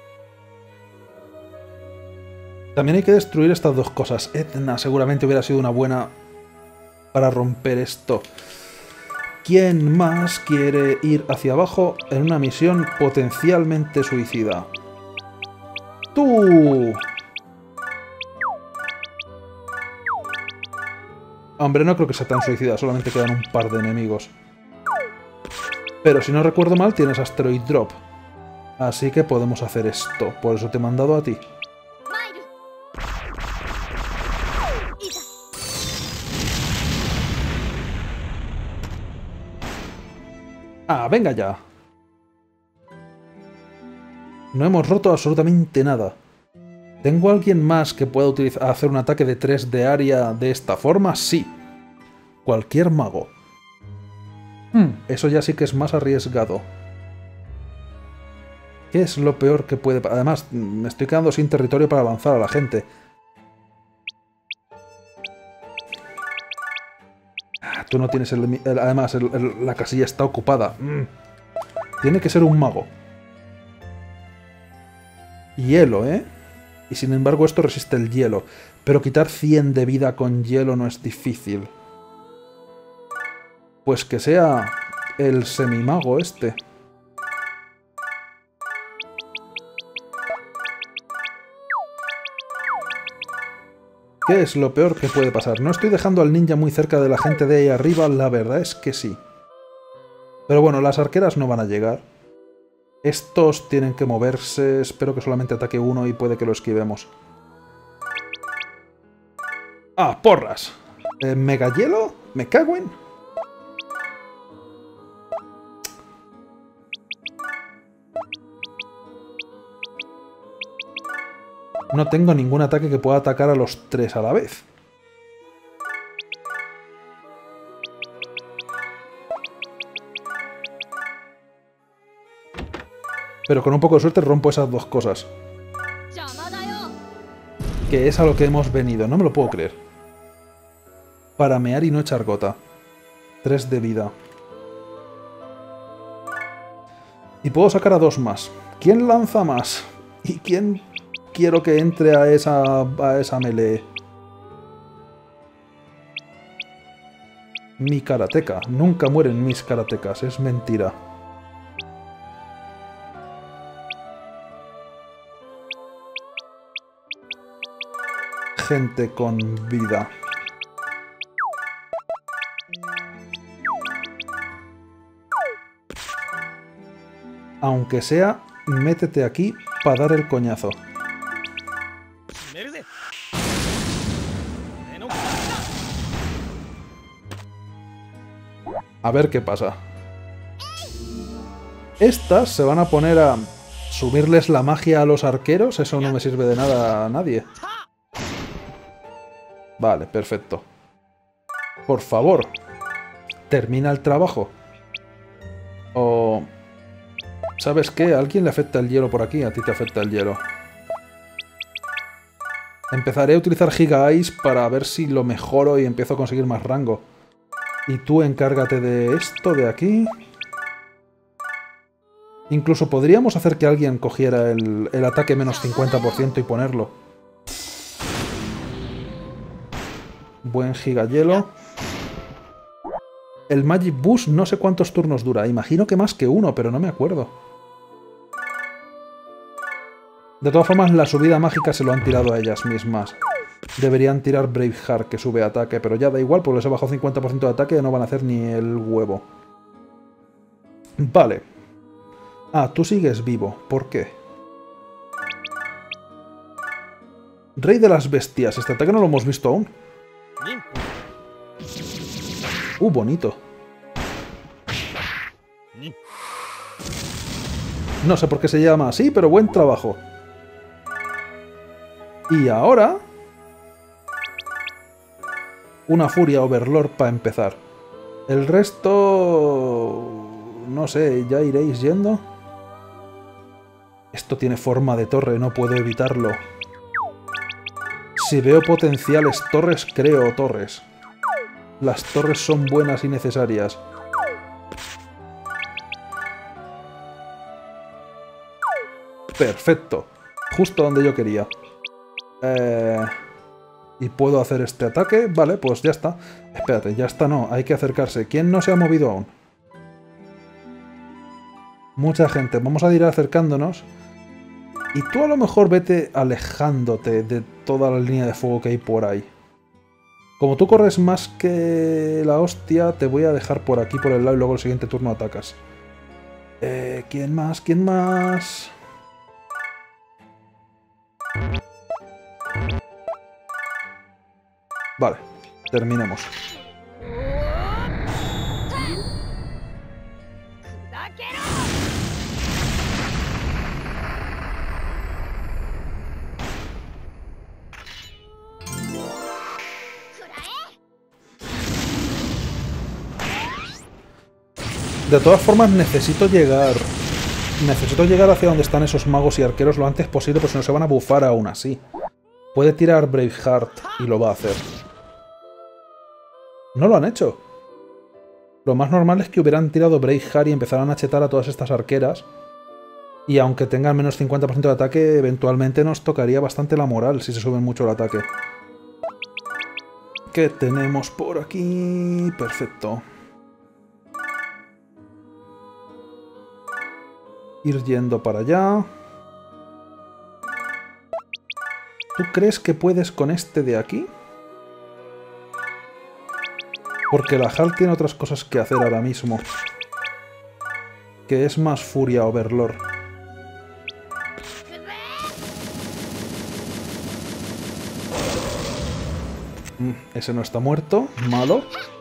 También hay que destruir estas 2 cosas. Etna seguramente hubiera sido una buena para romper esto. ¿Quién más quiere ir hacia abajo en una misión potencialmente suicida? ¡Tú! Hombre, no creo que sea tan suicida, solamente quedan un par de enemigos. Pero si no recuerdo mal, tienes Asteroid Drop. Así que podemos hacer esto, por eso te he mandado a ti. ¡Ah, venga ya! No hemos roto absolutamente nada. ¿Tengo alguien más que pueda hacer un ataque de 3 de área de esta forma? Sí. Cualquier mago. Eso ya sí que es más arriesgado. ¿Qué es lo peor que puede pasar? Además, me estoy quedando sin territorio para lanzar a la gente. Tú no tienes además, la casilla está ocupada. Tiene que ser un mago. Hielo, ¿eh? Y sin embargo esto resiste el hielo. Pero quitar 100 de vida con hielo no es difícil. Pues que sea el semimago este. ¿Qué es lo peor que puede pasar? No estoy dejando al ninja muy cerca de la gente de ahí arriba, la verdad es que sí. Pero bueno, las arqueras no van a llegar. Estos tienen que moverse, espero que solamente ataque uno y puede que lo esquivemos. ¡Ah, porras! ¿Mega hielo? ¿Me cago en? No tengo ningún ataque que pueda atacar a los 3 a la vez. Pero con un poco de suerte rompo esas dos cosas. Que es a lo que hemos venido, no me lo puedo creer. Para mear y no echar gota. 3 de vida. Y puedo sacar a 2 más. ¿Quién lanza más? ¿Y quién quiero que entre a esa melee? Mi karateka. Nunca mueren mis karatekas, es mentira. Gente con vida. Aunque sea, métete aquí para dar el coñazo. A ver qué pasa. Estas se van a poner a subirles la magia a los arqueros. Eso no me sirve de nada a nadie. Vale, perfecto. Por favor, termina el trabajo. O... ¿sabes qué? ¿A alguien le afecta el hielo por aquí? A ti te afecta el hielo. Empezaré a utilizar Giga Ice para ver si lo mejoro y empiezo a conseguir más rango. Y tú encárgate de esto de aquí. Incluso podríamos hacer que alguien cogiera el ataque menos 50% y ponerlo. Buen Giga Hielo. El Magic Boost no sé cuántos turnos dura. Imagino que más que uno, pero no me acuerdo. De todas formas, la subida mágica se lo han tirado a ellas mismas. Deberían tirar Braveheart, que sube ataque, pero ya da igual, porque les he bajado 50% de ataque y no van a hacer ni el huevo. Vale. Ah, tú sigues vivo. ¿Por qué? Rey de las bestias. Este ataque no lo hemos visto aún. Bonito. No sé por qué se llama así, pero buen trabajo. Y ahora... una furia Overlord para empezar. El resto... no sé, ya iréis yendo. Esto tiene forma de torre, no puedo evitarlo. Si veo potenciales torres, creo torres. Las torres son buenas y necesarias. Perfecto. Justo donde yo quería. ¿Y puedo hacer este ataque? Vale, pues ya está. Espérate, ya está, no. Hay que acercarse. ¿Quién no se ha movido aún? Mucha gente. Vamos a ir acercándonos. Y tú a lo mejor vete alejándote de toda la línea de fuego que hay por ahí. Como tú corres más que la hostia, te voy a dejar por aquí, por el lado, y luego el siguiente turno atacas. ¿Quién más? ¿Quién más? Vale, terminemos. De todas formas, necesito llegar Necesito llegar hacia donde están esos magos y arqueros lo antes posible, pues si no se van a bufar aún así. Puede tirar Braveheart y lo va a hacer. No lo han hecho. Lo más normal es que hubieran tirado Braveheart y empezaran a chetar a todas estas arqueras. Y aunque tengan menos 50% de ataque, eventualmente nos tocaría bastante la moral si se suben mucho el ataque. ¿Qué tenemos por aquí? Perfecto. Ir yendo para allá. ¿Tú crees que puedes con este de aquí? Porque la HAL tiene otras cosas que hacer ahora mismo. Que es más Furia Overlord. Ese no está muerto. Malo.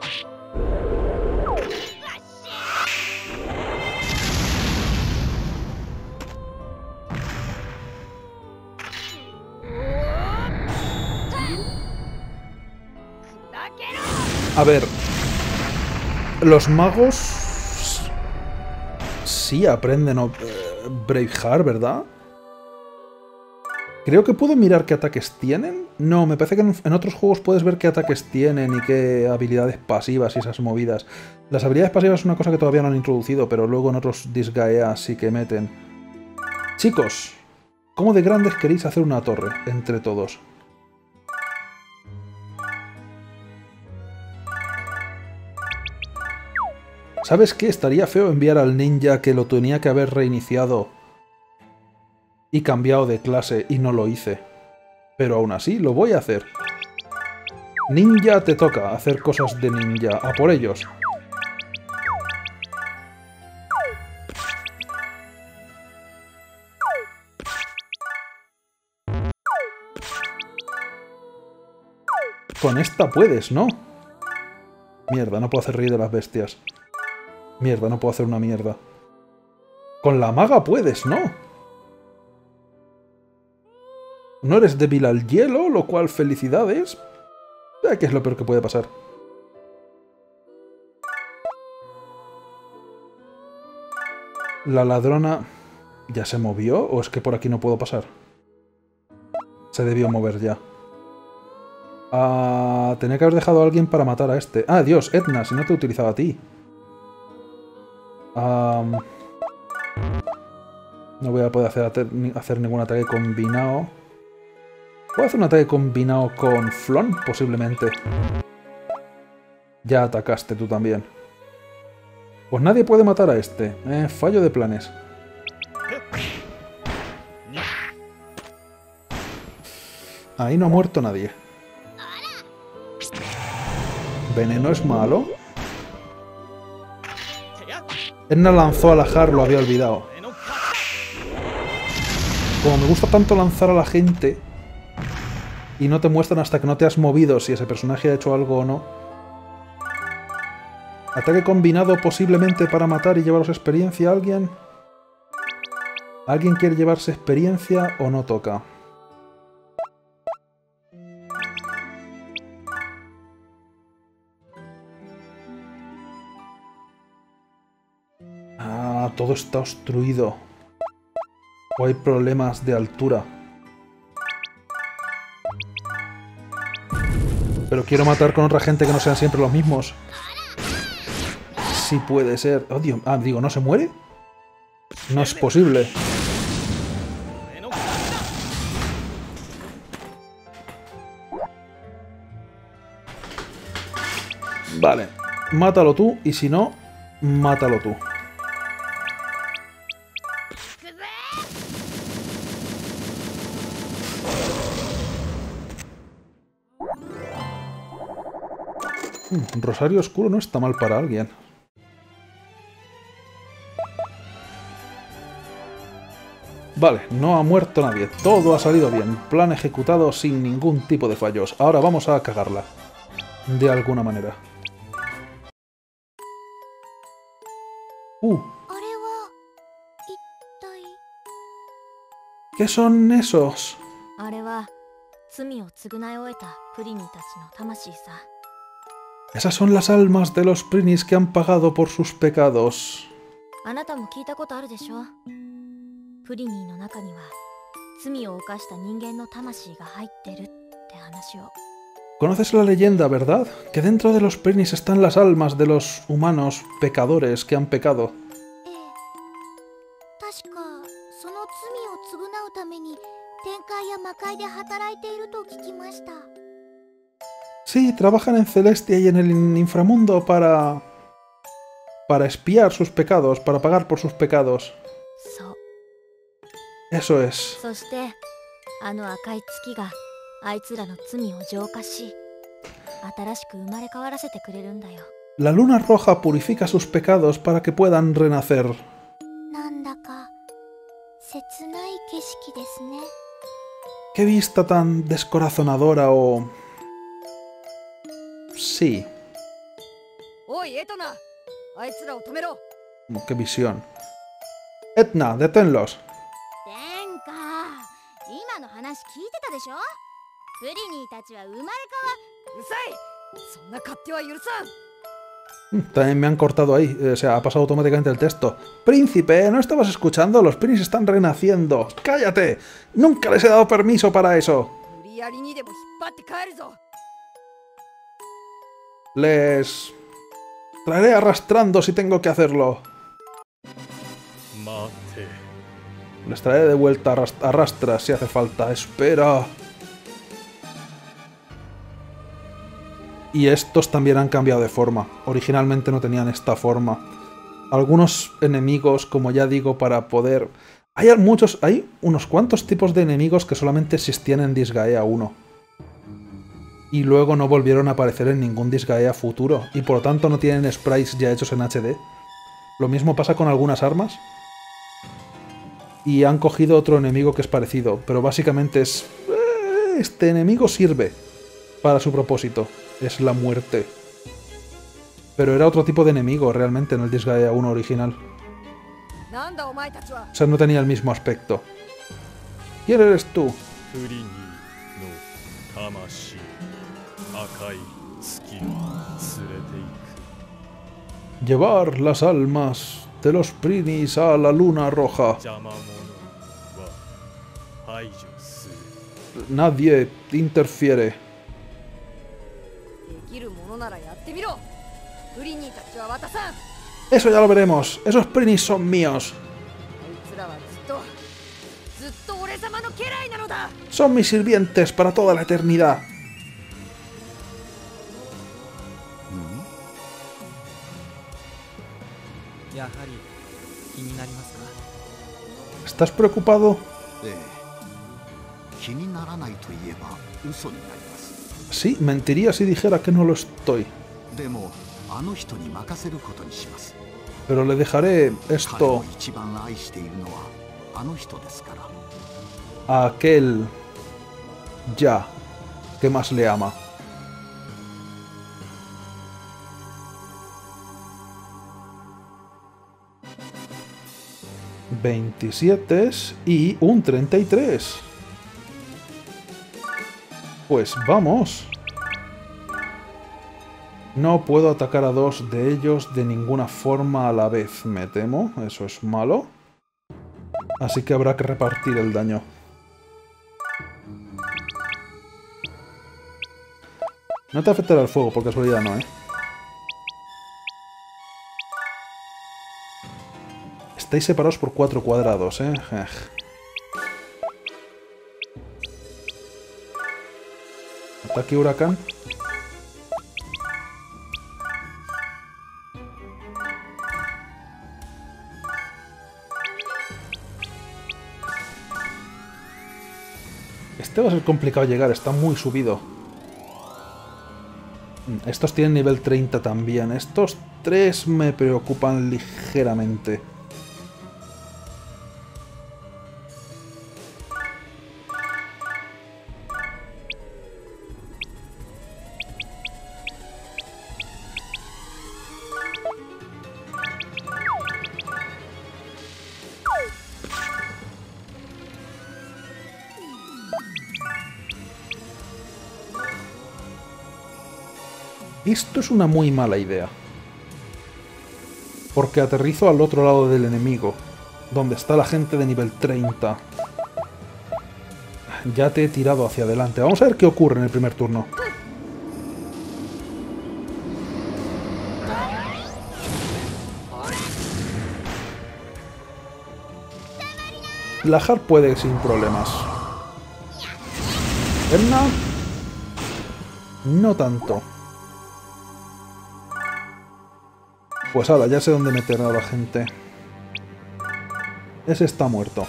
A ver. Los magos... Sí aprenden Braveheart, ¿verdad? Creo que puedo mirar qué ataques tienen. No, me parece que en otros juegos puedes ver qué ataques tienen y qué habilidades pasivas y esas movidas. Las habilidades pasivas es una cosa que todavía no han introducido, pero luego en otros Disgaea sí que meten. Chicos, ¿cómo de grandes queréis hacer una torre entre todos? ¿Sabes qué? Estaría feo enviar al ninja que lo tenía que haber reiniciado y cambiado de clase y no lo hice. Pero aún así, lo voy a hacer. Ninja, te toca hacer cosas de ninja. A por ellos. Con esta puedes, ¿no? Mierda, no puedo hacer reír de las bestias. Mierda, no puedo hacer una mierda. Con la maga puedes, ¿no? No eres débil al hielo, lo cual felicidades. ¿Qué es lo peor que puede pasar? La ladrona... ¿Ya se movió? ¿O es que por aquí no puedo pasar? Se debió mover ya. Tenía que haber dejado a alguien para matar a este. Ah, Dios, Edna, si no te he utilizado a ti. No voy a poder hacer ningún ataque combinado. ¿Puedo hacer un ataque combinado con Flon? Posiblemente. Ya atacaste tú también. Pues nadie puede matar a este. Fallo de planes. Ahí no ha muerto nadie. ¿Veneno es malo? Edna lanzó a la HAL, lo había olvidado. Como me gusta tanto lanzar a la gente y no te muestran hasta que no te has movido si ese personaje ha hecho algo o no. Ataque combinado posiblemente para matar y llevaros experiencia a alguien. ¿Alguien quiere llevarse experiencia o no toca? Todo está obstruido. O hay problemas de altura. Pero quiero matar con otra gente que no sean siempre los mismos. Sí puede ser. Oh, Dios. Digo, ¿no se muere? No es posible. Vale. Mátalo tú y si no, mátalo tú. Rosario Oscuro no está mal para alguien. Vale, no ha muerto nadie. Todo ha salido bien. Plan ejecutado sin ningún tipo de fallos. Ahora vamos a cagarla. De alguna manera. ¿Qué son esos? Esas son las almas de los Prinis que han pagado por sus pecados. プリニーの中には罪を犯した人間の魂が入ってるって話を。 Conoces la leyenda, ¿verdad? Que dentro de los Prinis están las almas de los humanos pecadores que han pecado. ええ、確かその罪を償うために天界や魔界で働いていると聞きました。 Sí, trabajan en Celestia y en el inframundo para espiar sus pecados, para pagar por sus pecados. そう。 Eso es. そしてあの赤い月があいつらの罪を浄化し、新しく生まれ変わらせてくれるんだよ。 La luna roja purifica sus pecados para que puedan renacer. なんだか切ない景色ですね。 Qué vista tan descorazonadora o... Sí, おいエトナ、あいつらを止めろ。 qué visión. Etna, deténlos. 殿下、今の話聞いてたでしょ。プリニーたちは生まれ変わ。 うるさい、そんな勝手は許さん。 También me han cortado ahí, o sea, ha pasado automáticamente el texto. Príncipe, ¿no estabas escuchando? Los Prinis están renaciendo. ¡Cállate! ¡Nunca les he dado permiso para eso! 無理やりにでも引っ張って帰るぞ。 Les... traeré arrastrando si tengo que hacerlo. Mate. Les traeré de vuelta a rastras si hace falta. ¡Espera! Y estos también han cambiado de forma. Originalmente no tenían esta forma. Algunos enemigos, como ya digo, para poder... Hay unos cuantos tipos de enemigos que solamente existían en Disgaea 1. Y luego no volvieron a aparecer en ningún Disgaea futuro. Y por lo tanto no tienen sprites ya hechos en HD. Lo mismo pasa con algunas armas. Y han cogido otro enemigo que es parecido. Pero básicamente es... este enemigo sirve para su propósito. Es la muerte. Pero era otro tipo de enemigo realmente en el Disgaea 1 original. なんだお前たちは。 O sea, no tenía el mismo aspecto. ¿Quién eres tú? プリニーの魂、赤い月を連れて行く。 Llevar las almas de los Prinis a la luna roja. 邪魔者は排除する。 Nadie interfiere. できるものならやってみろ。プリニーたちは渡さん。 Eso ya lo veremos. Esos Prinis son míos. あいつらはずっと俺様の家来なのだ。 Son mis sirvientes para toda la eternidad. やはり気になりますか。 ¿Estás preocupado? ええ、気にならないと言えば嘘になります。 Sí, mentiría si dijera que no lo estoy. でもあの人に任せることにします。 Pero le dejaré 彼 esto を一番愛しているのはあの人ですから。 a aquel ya que más le ama. $27 y un 33. Pues vamos. No puedo atacar a dos de ellos de ninguna forma a la vez, me temo. Eso es malo. Así que habrá que repartir el daño. No te afectará el fuego, por casualidad no, ¿eh? Estáis separados por 4 cuadrados, ¿eh? Ataque huracán. Este va a ser complicado llegar, está muy subido. Estos tienen nivel 30 también. Estos 3 me preocupan ligeramente. Esto es una muy mala idea. Porque aterrizo al otro lado del enemigo. ¿Dónde está la gente de nivel 30? Ya te he tirado hacia adelante. Vamos a ver qué ocurre en el primer turno. La Har puede sin problemas. Edna, no tanto. Pues ahora ya sé dónde meter a la gente. Ese está muerto.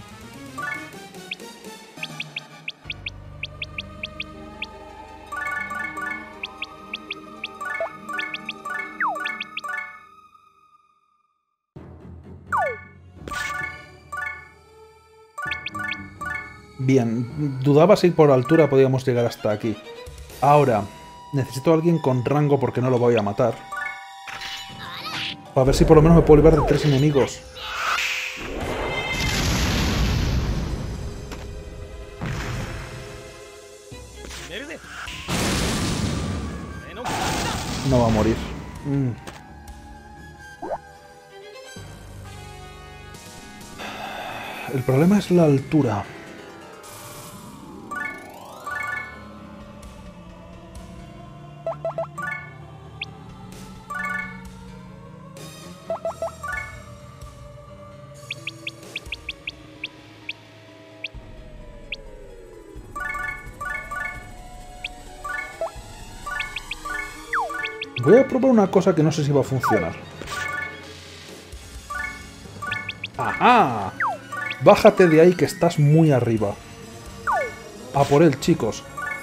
Bien, dudaba si por altura podíamos llegar hasta aquí. Ahora, necesito a alguien con rango porque no lo voy a matar. A ver si por lo menos me puedo librar de 3 enemigos. No va a morir. El problema es la altura. Voy a probar una cosa que no sé si va a funcionar. ¡Ajá! Bájate de ahí que estás muy arriba. A por él, chicos.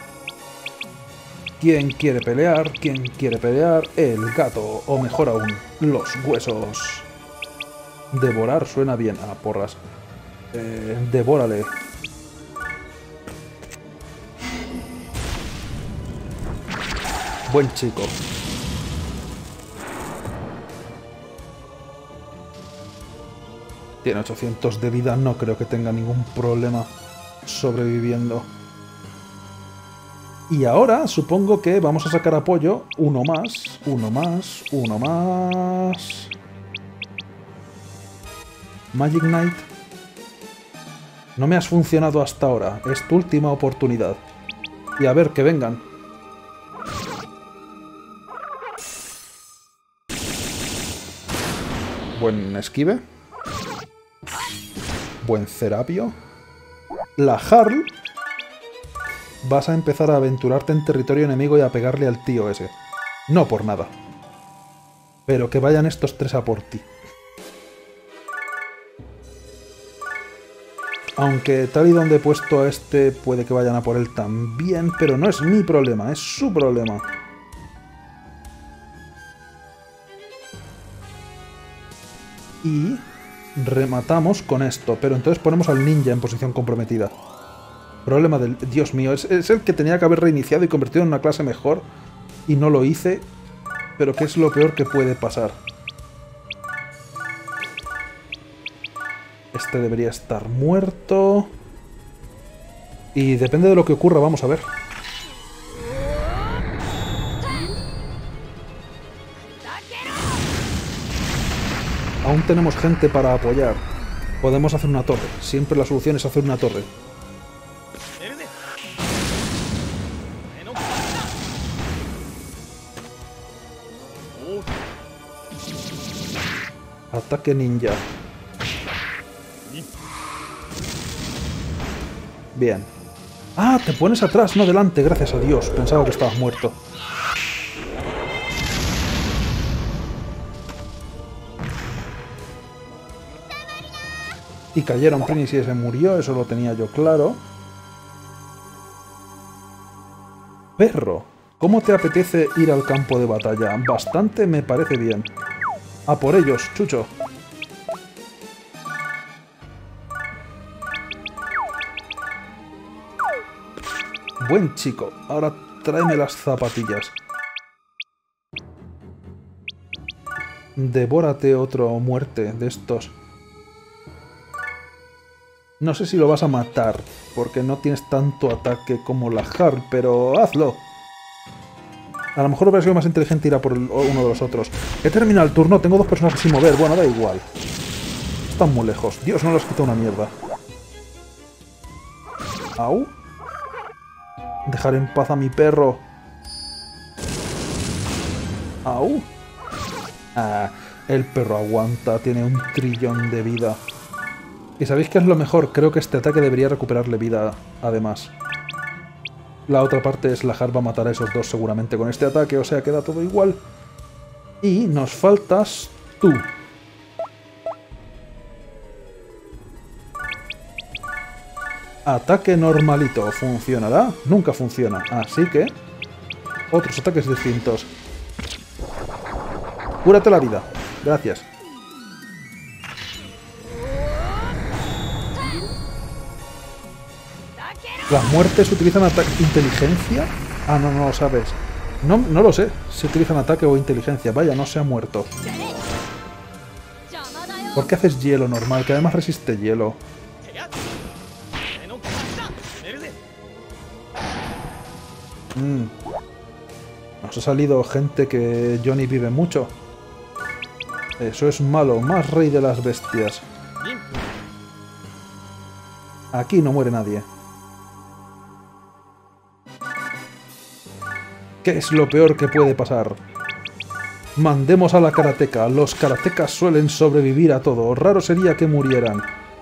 ¿Quién quiere pelear? ¿Quién quiere pelear? El gato. O mejor aún, los huesos. Devorar suena bien. Ah, porras. Devórale. Buen chico. Tiene 800 de vida, no creo que tenga ningún problema sobreviviendo. Y ahora supongo que vamos a sacar apoyo. Uno más, uno más, uno más. Magic Knight. No me has funcionado hasta ahora. Es tu última oportunidad. Y a ver, que vengan. Buen esquive. Buen Cerapio. La Harl. Vas a empezar a aventurarte en territorio enemigo y a pegarle al tío ese. No por nada. Pero que vayan estos tres a por ti. Aunque tal y donde he puesto a este, puede que vayan a por él también, pero no es mi problema, es su problema. Y rematamos con esto, pero entonces ponemos al ninja en posición comprometida. Problema del... Dios mío, es el que tenía que haber reiniciado y convertido en una clase mejor, y no lo hice, pero ¿qué es lo peor que puede pasar? Este debería estar muerto. Y depende de lo que ocurra, vamos a ver. Aún tenemos gente para apoyar. Podemos hacer una torre. Siempre la solución es hacer una torre. Ataque ninja. Bien. ¡Ah! Te pones atrás, no delante, gracias a Dios. Pensaba que estabas muerto. Y cayeron Prince y se murió, eso lo tenía yo claro. Perro, ¿cómo te apetece ir al campo de batalla? Bastante me parece bien. A por ellos, chucho. Buen chico, ahora tráeme las zapatillas. Devórate otro muerte de estos. No sé si lo vas a matar, porque no tienes tanto ataque como la Harl, pero hazlo. A lo mejor hubiera sido más inteligente ir a por uno de los otros. He terminado el turno, tengo dos personajes sin mover, bueno, da igual. están muy lejos. Dios, no los quita una mierda. Au. Dejar en paz a mi perro. Au. Ah, el perro aguanta, tiene un trillón de vida. ¿Y sabéis qué es lo mejor? Creo que este ataque debería recuperarle vida, además. La otra parte es la Har va a matar a esos dos seguramente con este ataque, o sea, queda todo igual. Y nos faltas tú. Ataque normalito. ¿Funcionará? Nunca funciona. Así que... otros ataques distintos. Cúrate la vida. Gracias. ¿Las muertes utilizan inteligencia? Ah, no, no lo sabes. No, no lo sé si utilizan ataque o inteligencia. Vaya, no se ha muerto. ¿Por qué haces hielo normal? Que además resiste hielo. Nos ha salido gente que Johnny vive mucho. Eso es malo. Más rey de las bestias. Aquí no muere nadie. ¿Qué es lo peor que puede pasar? Mandemos a la karateka. Los karatekas suelen sobrevivir a todo. Raro sería que murieran.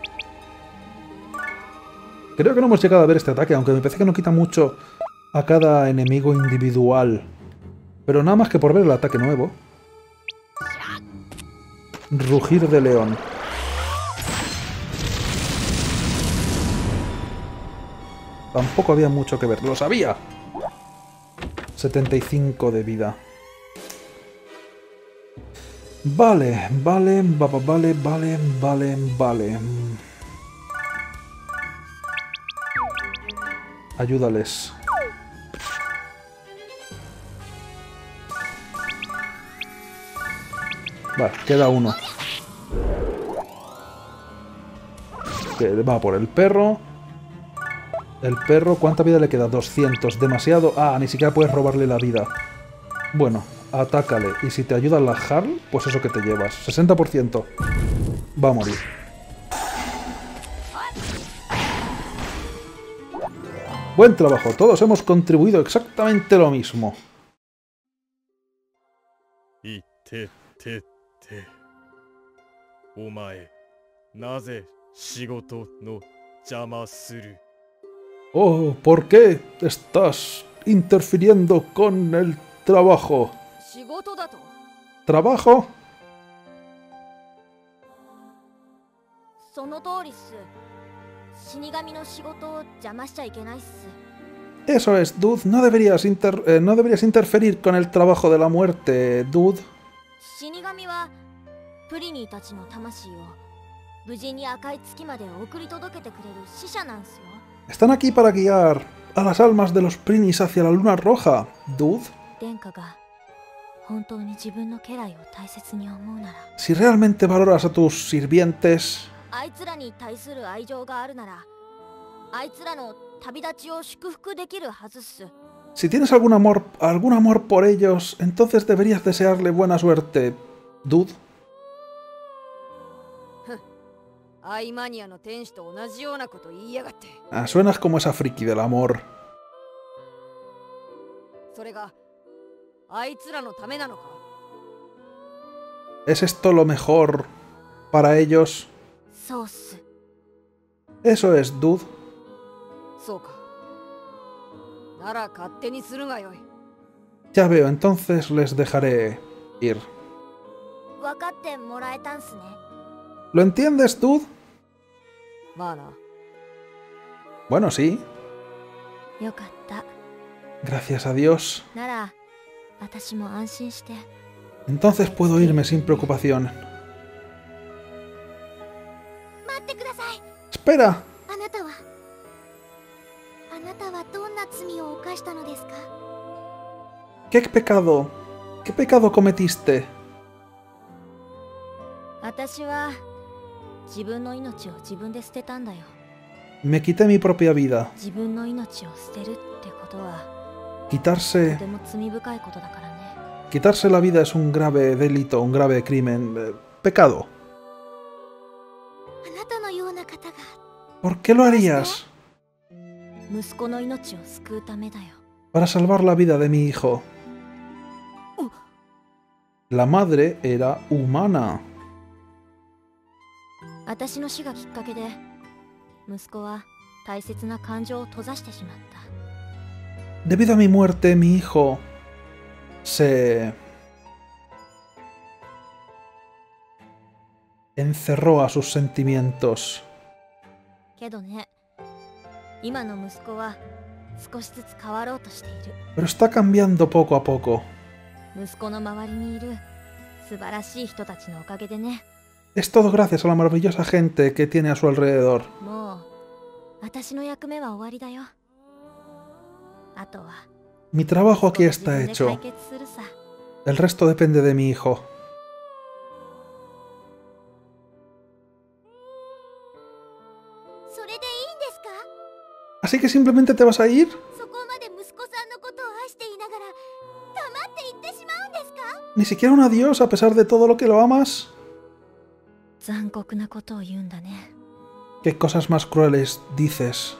Creo que no hemos llegado a ver este ataque, aunque me parece que no quita mucho a cada enemigo individual. Pero nada más que por ver el ataque nuevo. Rugir de león. Tampoco había mucho que ver. ¡Lo sabía! 75 de vida. Vale. Ayúdales. Vale, queda uno. Que va por el perro. El perro, ¿cuánta vida le queda? 200. Demasiado. Ah, ni siquiera puedes robarle la vida. Bueno, atácale. Y si te ayuda la Harl, pues eso que te llevas. 60%. Va a morir. Buen trabajo. Todos hemos contribuido exactamente lo mismo. Oh, ¿por qué estás interfiriendo con el trabajo? ¿Trabajo? Eso es, Dude. No deberías interferir con el trabajo de la muerte, Dude. Están aquí para guiar a las almas de los Prinis hacia la luna roja, Dude. Si realmente valoras a tus sirvientes, si tienes algún amor por ellos, entonces deberías desearle buena suerte, Dude. Ah, suenas como esa friki del amor. ¿Es esto lo mejor para ellos? Eso es, Dude. Ya veo, entonces les dejaré ir. ¿Lo entiendes, Dude? Bueno, sí. Gracias a Dios. Entonces puedo irme sin preocupación. ¡Espera! ¿Qué pecado? ¿Qué pecado cometiste? Me quité mi propia vida. Quitarse la vida es un grave delito, un grave crimen. Pecado. ¿Por qué lo harías? 息子の命を救うためだよ。 Para salvar la vida de mi hijo. La madre era humana. 私の死がきっかけで息子は大切な感情を閉ざしてしまった。 Debido a mi muerte, mi hijo se encerró a sus sentimientos. けどね、今の息子は少しずつ変わろうとしている。 Pero está cambiando poco a poco. 息子の周りにいる素晴らしい人たちのおかげでね。 Es todo gracias a la maravillosa gente que tiene a su alrededor. もう私の役目は終わりだよ。あとは Mi trabajo aquí 自 está 分で hecho. 解決するさ。 El resto depende de mi hijo. それでいいんですか？ ¿Así que simplemente te vas a ir? そこまで息子さんのことを愛していながら黙って行ってしまうんですか？ ¿Ni siquiera un adiós a pesar de todo lo que lo amas? 残酷なことを言うんだね。 ¿Qué cosas más crueles dices?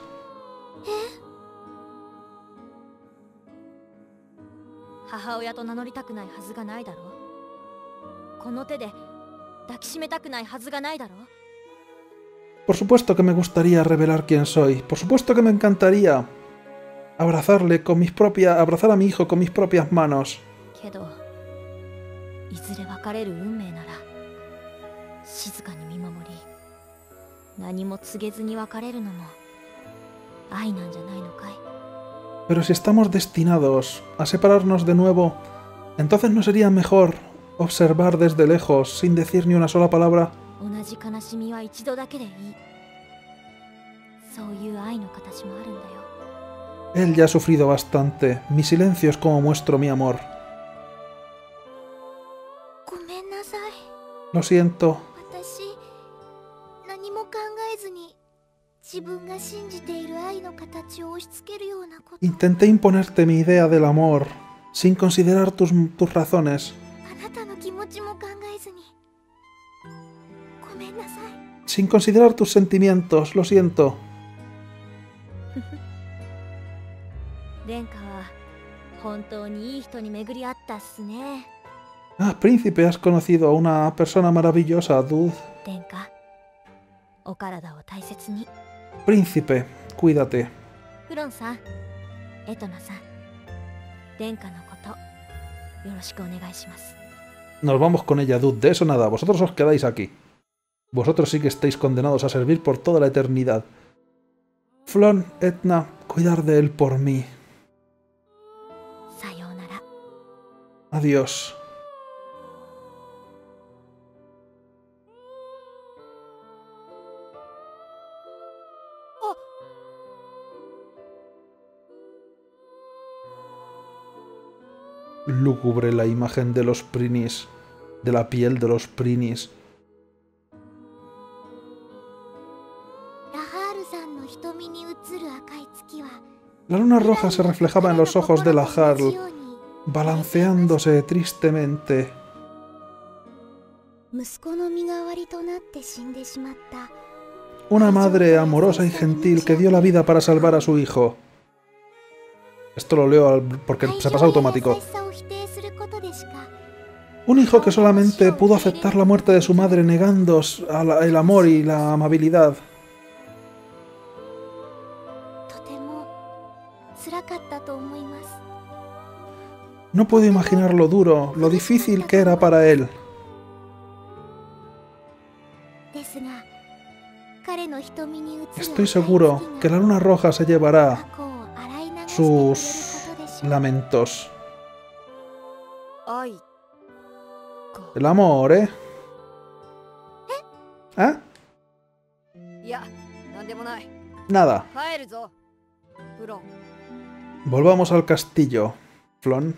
母親と名乗りたくないはずがないだろう。この手で抱きしめたくないはずがないだろう。 Por supuesto que me gustaría revelar quién soy. Por supuesto que me encantaría abrazar a mi hijo con mis propias manos. けどいずれ別れる運命なら静かに見守り何も告げずに別れるのも愛なんじゃないのかい？ Pero si estamos destinados a separarnos de nuevo, entonces ¿no sería mejor observar desde lejos sin decir ni una sola palabra? 同じ悲しみは一度だけでいい。そういう愛の形もあるんだよ。 Él ya ha sufrido bastante. Mi silencio es como muestro mi amor. ごめんなさい。 Lo siento. 私何も考えずに自分が信じている愛の形を押し付けるようなこと。 Intenté imponerte mi idea del amor sin considerar tus razones. あなたの気持ちも考えずに。ごめんなさい。 Sin considerar tus sentimientos. Lo siento. 殿下は本当にいい人に巡り合ったっすね。 Ah, príncipe, has conocido a una persona maravillosa, Dud. 殿下、お体を大切に。 Príncipe, cuídate. フロンさん、エトナさん、殿下のことよろしくお願いします。 Nos vamos con ella, Dud. De eso nada. Vosotros os quedáis aquí. Vosotros sí que estáis condenados a servir por toda la eternidad. Flon, Etna, cuidar de él por mí. さようなら。 Adiós. Lúgubre la imagen de los Prinis, de la piel de los Prinis. ラハールさんの瞳に映る赤い月は La luna roja se reflejaba en los ojos de la Jarl, balanceándose tristemente. 息子の身代わりとなって死んでしまった。 Una madre amorosa y gentil que dio la vida para salvar a su hijo. Esto lo leo porque se pasa automático. Un hijo que solamente pudo aceptar la muerte de su madre negando el amor y la amabilidad. No puedo imaginar lo duro, lo difícil que era para él. Estoy seguro que la luna roja se llevará sus lamentos. El amor, ¿eh? ¿Ah? Nada. Volvamos al castillo, Flon.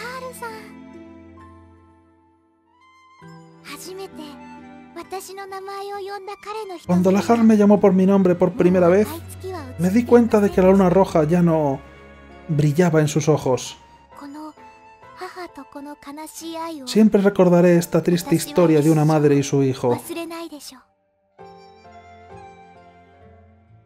Cuando la Jarl me llamó por mi nombre por primera vez, me di cuenta de que la luna roja ya no brillaba en sus ojos. Siempre recordaré esta triste historia de una madre y su hijo.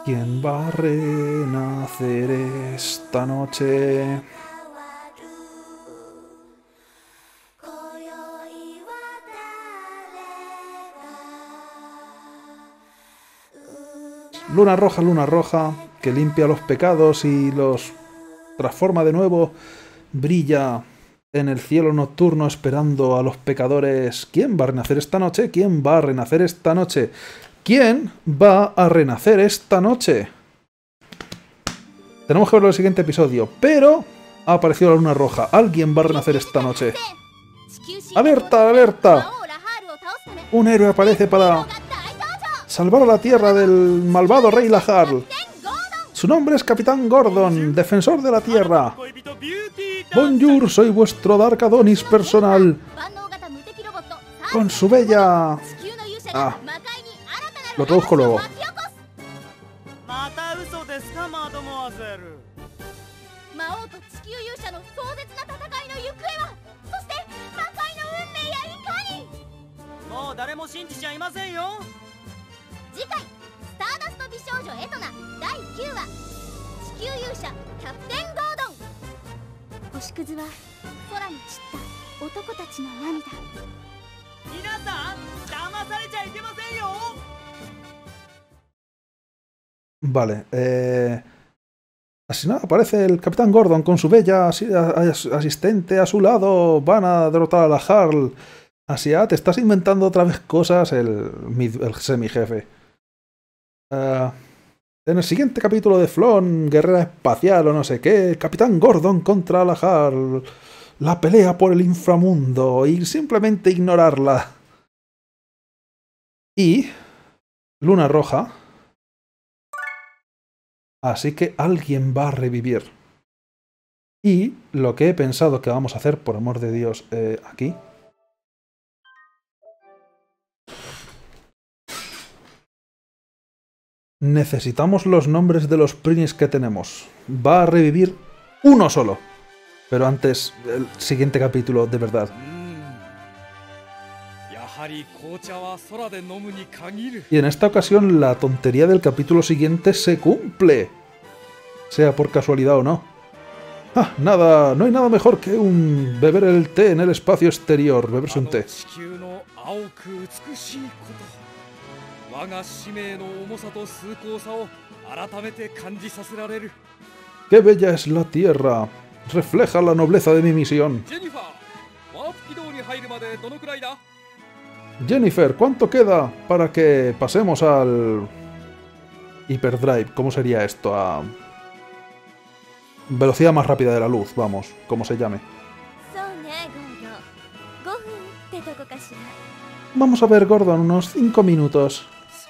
¿Quién va a renacer esta noche? Luna roja, que limpia los pecados y los transforma de nuevo, brilla en el cielo nocturno esperando a los pecadores. ¿Quién va a renacer esta noche? ¿Quién va a renacer esta noche? ¿Quién va a renacer esta noche? Tenemos que ver el siguiente episodio, pero ha aparecido la luna roja. ¿Alguien va a renacer esta noche? ¡Alerta, alerta! Un héroe aparece para salvar a la Tierra del malvado rey Lahar. Su nombre es Capitán Gordon, defensor de la Tierra. Bonjour, soy vuestro Dark Adonis personal. Con su bella... Ah, lo traduzco luego. Vale, así nada, aparece el Capitán Gordon con su bella asistente a su lado. Van a derrotar a la Harl. Así, te estás inventando otra vez cosas, el semi-jefe. En el siguiente capítulo de Flon, guerrera espacial o no sé qué, el Capitán Gordon contra la Harl. La pelea por el inframundo y simplemente ignorarla. Y... luna roja. Así que alguien va a revivir. Y lo que he pensado que vamos a hacer, por amor de Dios, aquí... necesitamos los nombres de los Prinis que tenemos. Va a revivir uno solo. Pero antes, el siguiente capítulo, de verdad. Y en esta ocasión la tontería del capítulo siguiente se cumple. Sea por casualidad o no. Ah, nada, no hay nada mejor que beber el té en el espacio exterior. Beberse un té. ¡Qué bella es la Tierra! Refleja la nobleza de mi misión. Jennifer, ¿cuánto queda para que pasemos al Hyperdrive? ¿Cómo sería esto? A velocidad más rápida de la luz, vamos, como se llame. Vamos a ver, Gordon, unos 5 minutos.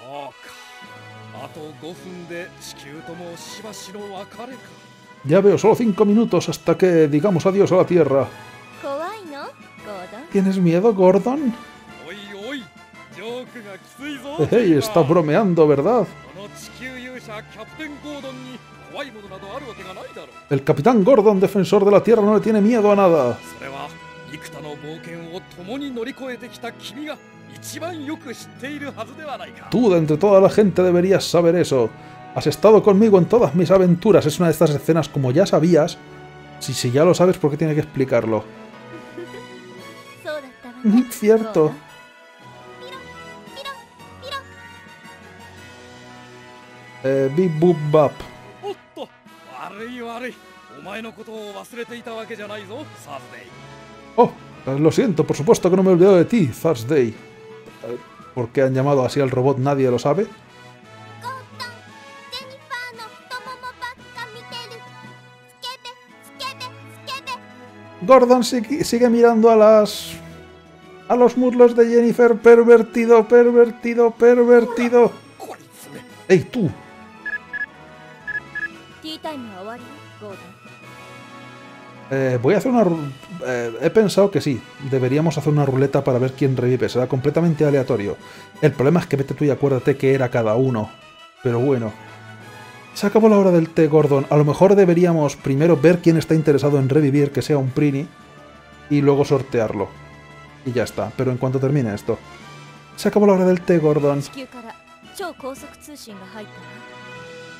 Ya veo, solo 5 minutos hasta que digamos adiós a la Tierra. ¿Tienes miedo, Gordon? Hey, estás bromeando, ¿verdad? El Capitán Gordon, defensor de la Tierra, no le tiene miedo a nada. Tú, de entre toda la gente, deberías saber eso. Has estado conmigo en todas mis aventuras. Es una de estas escenas como ya sabías. Si ya lo sabes, ¿por qué tiene que explicarlo? Cierto. Bip Boop Bap. Oh, lo siento, por supuesto que no me he olvidado de ti, Thursday. ¿Por qué han llamado así al robot? Nadie lo sabe. Gordon sigue mirando a los muslos de Jennifer. Pervertido, pervertido, pervertido. ¡Ey, tú! Voy a hacer una... he pensado que sí, deberíamos hacer una ruleta para ver quién revive. Será completamente aleatorio. El problema es que vete tú y acuérdate que era cada uno. Pero bueno. Se acabó la hora del té, Gordon. A lo mejor deberíamos primero ver quién está interesado en revivir, que sea un Prini, y luego sortearlo. Y ya está. Pero en cuanto termine esto. Se acabó la hora del té, Gordon.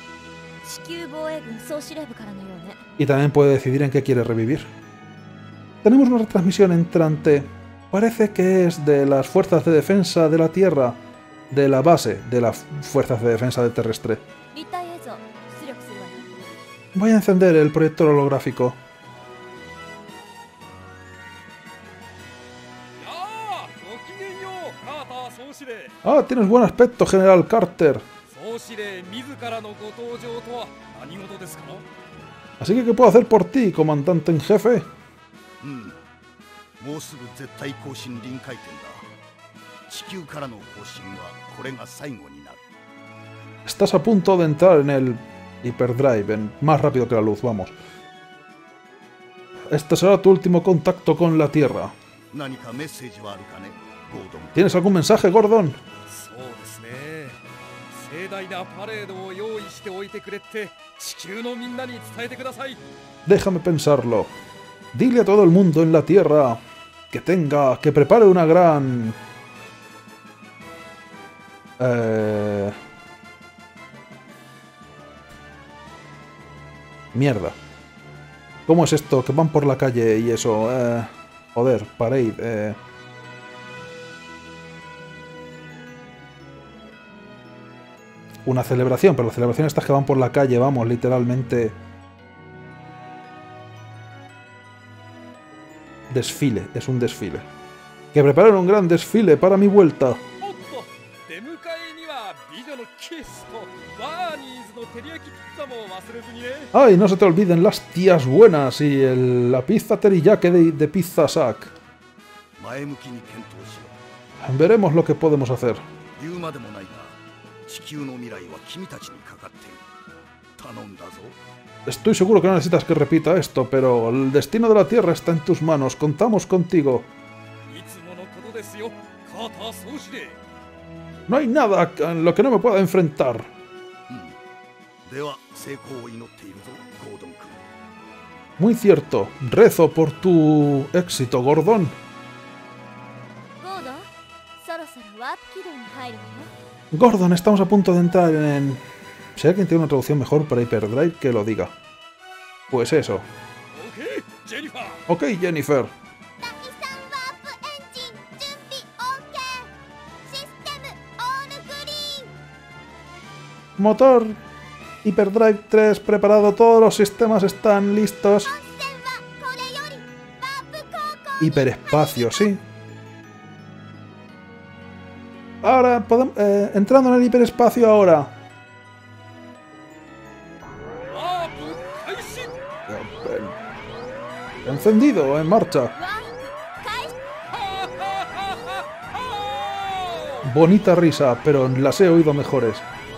地球防衛軍総司令部からのようね。 Y también puede decidir en qué quiere revivir. Tenemos una retransmisión entrante. Parece que es de las fuerzas de defensa de la Tierra, de la base de las fuerzas de defensa terrestre. 立体映像出力するわよ。 Voy a encender el proyector holográfico. やあ、ごきげんよう、カーター総司令。 Ah, tienes buen aspecto, General Carter. 総司令自らのご登場とは何事ですか？ Así que, ¿qué puedo hacer por ti, comandante en jefe? もうすぐ絶対更新臨界点だ。地球からの更新はこれが最後になる。 Estás a punto de entrar en el Hyperdrive, más rápido que la luz, vamos. Este será tu último contacto con la Tierra. 何かメッセージはあるかね、ゴードン。 ¿Tienes algún mensaje, Gordon? そうですね。盛大なパレードを用意しておいてくれって地球のみんなに伝えてください。 Déjame pensarlo. Dile a todo el mundo en la Tierra que prepare una gran... Mierda. ¿Cómo es esto? Que van por la calle y eso. Joder, parade. Una celebración, pero la celebración estas que van por la calle, vamos, literalmente... Desfile, es un desfile. Que preparen un gran desfile para mi vuelta. おっと、出迎えには美女のキスとバーニーズの照り焼きピッツァも忘れずにね。 ¡Ay, no se te olviden las tías buenas y la pizza teriyaki de Pizza Shack! 前向きに検討しろ。 Veremos lo que podemos hacer. 言うまでもないが、地球の未来は君たちにかかっている。頼んだぞ。 Estoy seguro que no necesitas que repita esto, pero el destino de la Tierra está en tus manos. Contamos contigo. いつものことですよ、カーター総司令。 No hay nada en lo que no me pueda enfrentar. では成功を祈っているぞ、ゴードン君。 Muy cierto. Rezo por tu éxito, Gordon. ゴードン、そろそろワープ軌道に入るわよ。 Gordon, estamos a punto de entrar en... Si alguien tiene una traducción mejor para Hyperdrive, que lo diga. Pues eso. オーケー、ジェニファー。 Ok, Jennifer. 第3ワープエンジン準備 OK。 システムオールグリーン。 Motor Hyperdrive 3 preparado. Todos los sistemas están listos. 本線はこれよりワープ航行。 Hiperespacio, sí. Ahora, podemos, entrando en el hiperespacio ahora. ワープ開始。 Encendido, en marcha. ワープ開始。 Bonita risa, pero las he oído mejores.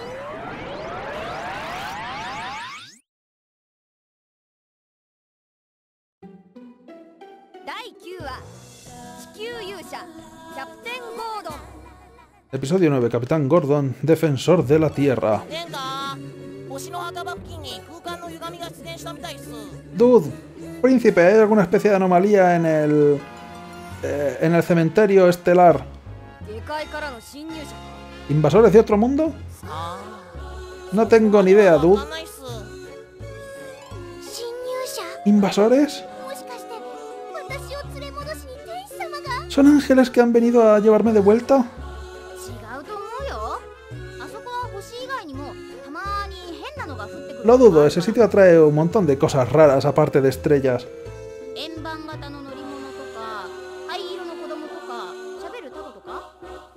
第9話地球勇者キャプテンゴードン。 Episodio 9, Capitán Gordon, defensor de la Tierra. 殿下、星の墓場付近に空間の歪みが出現したみたいです。 Dude, príncipe, ¿hay alguna especie de anomalía en el cementerio estelar? でかいからの侵入者。 ¿Invasores de otro mundo? あ No tengo ni idea, あ、わ dude. かんないっす。 侵入者。 ¿Invasores? もしかして私を連れ戻しに天使様が。 ¿Son ángeles que han venido a llevarme de vuelta? 違うと思うよ。あそこは星以外にもたまに変なのが降ってくる。 Lo dudo, ese sitio atrae un montón de cosas raras aparte de estrellas. 円盤型の乗り物とか灰色の子供とか喋るタコとか。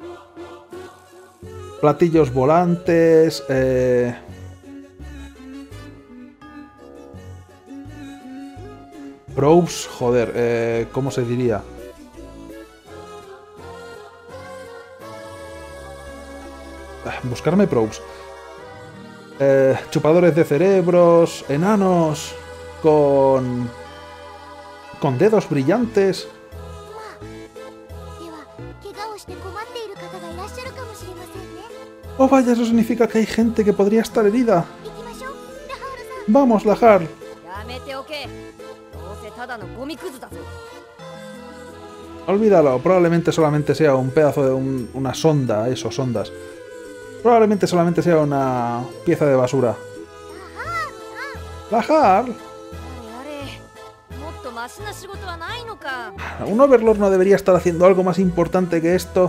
Platillos volantes, probes, joder, ¿cómo se diría? Buscarme probes. Chupadores de cerebros, enanos, con dedos brillantes. では怪我をして困っている方がいらっしゃるかもしれませんね。 Oh vaya, eso significa que hay gente que podría estar herida. 行きましょう。ラハールさん。 Vamos, Lahar. やめておけ。どうせただのゴミくずだぞ。 Olvídalo, probablemente solamente sea un pedazo de una sonda, eso, sondas. Probablemente solamente sea una pieza de basura. ラハ ¡Bajar! あれあれ、もっとマシな仕事はないのか。 ¿Un Overlord no debería estar haciendo algo más importante que esto?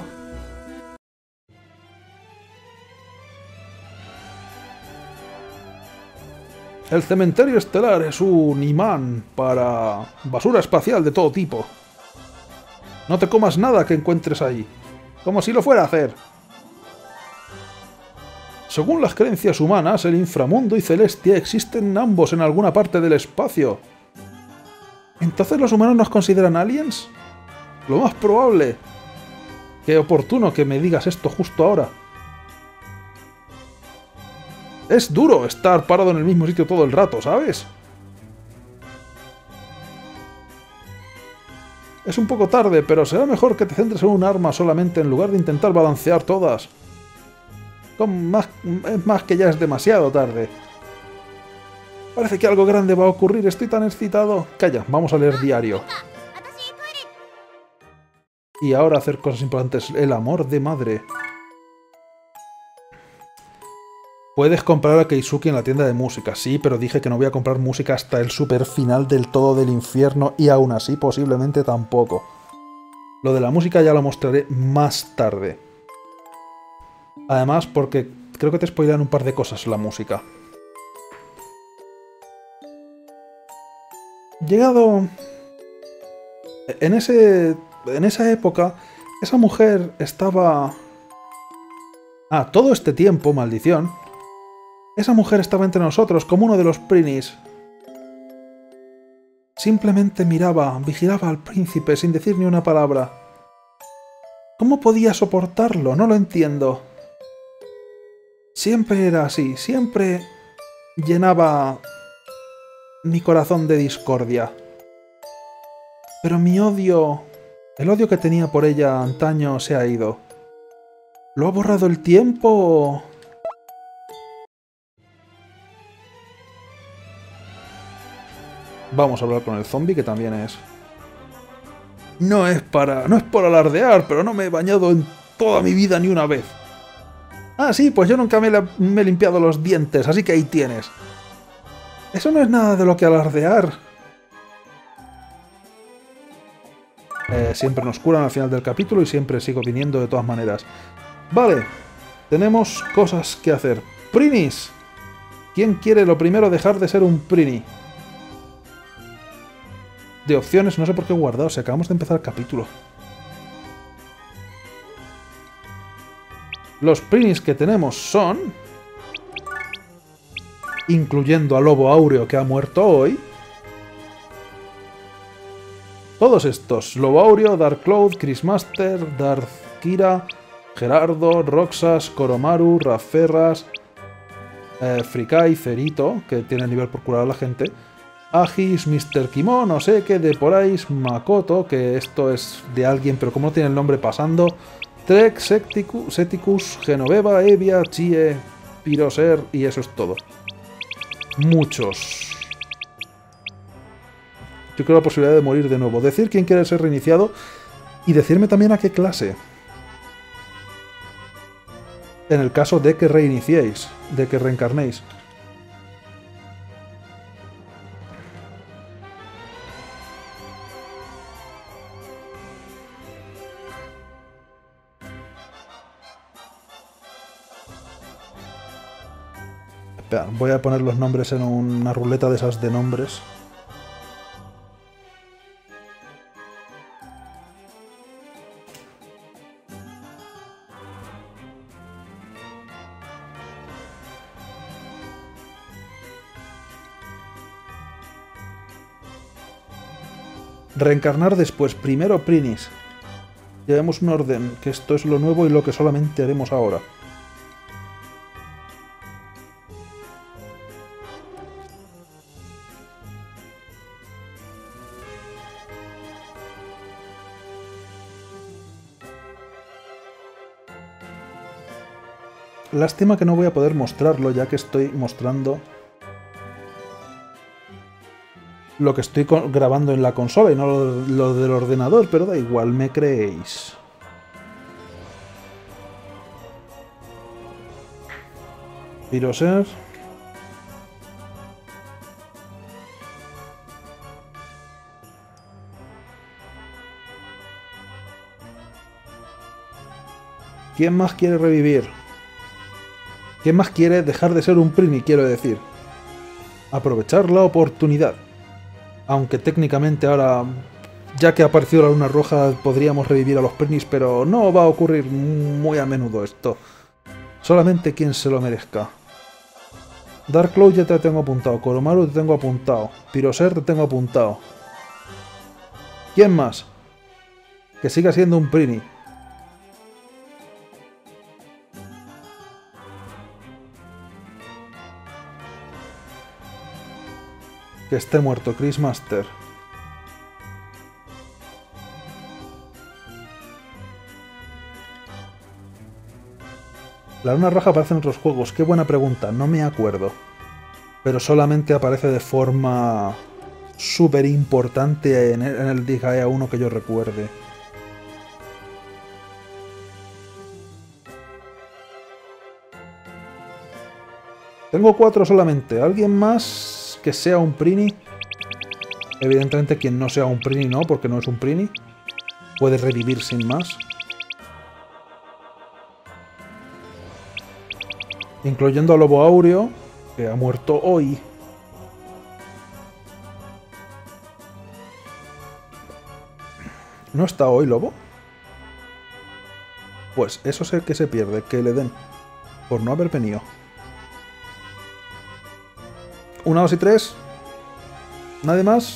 El cementerio estelar es un imán para basura espacial de todo tipo. No te comas nada que encuentres ahí, como si lo fuera a hacer. Según las creencias humanas, el inframundo y Celestia existen ambos en alguna parte del espacio. ¿Entonces los humanos nos consideran aliens? Lo más probable. Qué oportuno que me digas esto justo ahora. Es duro estar parado en el mismo sitio todo el rato, ¿sabes? Es un poco tarde, pero será mejor que te centres en un arma solamente en lugar de intentar balancear todas. Es más que ya es demasiado tarde. Parece que algo grande va a ocurrir, estoy tan excitado. Calla, vamos a leer diario. Y ahora hacer cosas importantes. El amor de madre. Puedes comprar a Keisuke en la tienda de música. Sí, pero dije que no voy a comprar música hasta el super final del todo del infierno y aún así posiblemente tampoco. Lo de la música ya lo mostraré más tarde. Además, porque creo que te spoilean un par de cosas la música. Llegado... En esa época, esa mujer estaba... todo este tiempo, maldición. Esa mujer estaba entre nosotros como uno de los Prinis. Simplemente miraba, vigilaba al príncipe sin decir ni una palabra. ¿Cómo podía soportarlo? No lo entiendo. Siempre era así, siempre llenaba mi corazón de discordia. Pero mi odio, el odio que tenía por ella antaño se ha ido. ¿Lo ha borrado el tiempo o...? Vamos a hablar con el zombie, que también es... No es por alardear, pero no me he bañado en toda mi vida ni una vez. Ah, sí, pues yo nunca me he limpiado los dientes, así que ahí tienes. Eso no es nada de lo que alardear. Siempre nos curan al final del capítulo y siempre sigo viniendo de todas maneras. Vale, tenemos cosas que hacer. ¡Prinis! ¿Quién quiere lo primero dejar de ser un Prini? De opciones, no sé por qué he guardado, si acabamos de empezar el capítulo. Los Prinis que tenemos son... incluyendo a Lobo Áureo, que ha muerto hoy. Todos estos. Lobo Áureo, Dark Cloud, Chris Master, Darth Kira, Gerardo, Roxas, Koromaru, Raferras, Frikai, Cerito, que tiene nivel por curar a la gente. Agis, Mr. Kimon, no sé qué, Deporais, Makoto, que esto es de alguien, pero como no tiene el nombre pasando. Trek, Seticus, Genoveva, Evia, Chie, Pyroser, y eso es todo. Muchos. Yo creo la posibilidad de morir de nuevo. Decir quién quiere ser reiniciado y decirme también a qué clase. En el caso de que reiniciéis, de que reencarnéis. Espera, voy a poner los nombres en una ruleta de esas de nombres. Reencarnar después. Primero Prinis. Llevemos un orden, que esto es lo nuevo y lo que solamente haremos ahora. Lástima que no voy a poder mostrarlo, ya que estoy mostrando lo que estoy grabando en la consola y no lo del ordenador, pero da igual, me creéis. Pyroser. ¿Quién más quiere revivir? ¿Quién más quiere dejar de ser un Prini, quiero decir? Aprovechar la oportunidad. Aunque técnicamente ahora, ya que ha aparecido la luna roja, podríamos revivir a los Prinis, pero no va a ocurrir muy a menudo esto. Solamente quien se lo merezca. Darkcloud ya te tengo apuntado, Koromaru te tengo apuntado, Pyroser te tengo apuntado. ¿Quién más? Que siga siendo un Prini. Que esté muerto, Chris Master. La luna roja aparece en otros juegos. Qué buena pregunta, no me acuerdo. Pero solamente aparece de forma súper importante en el Disgaea 1 que yo recuerde. Tengo 4 solamente. ¿Alguien más que sea un Prini? Evidentemente quien no sea un Prini no, porque no es un Prini. Puede revivir sin más. Incluyendo a Lobo Aureo, que ha muerto hoy. ¿No está hoy Lobo? Pues eso es el que se pierde, que le den. Por no haber venido. 1, 2 y 3. ¿Nadie más?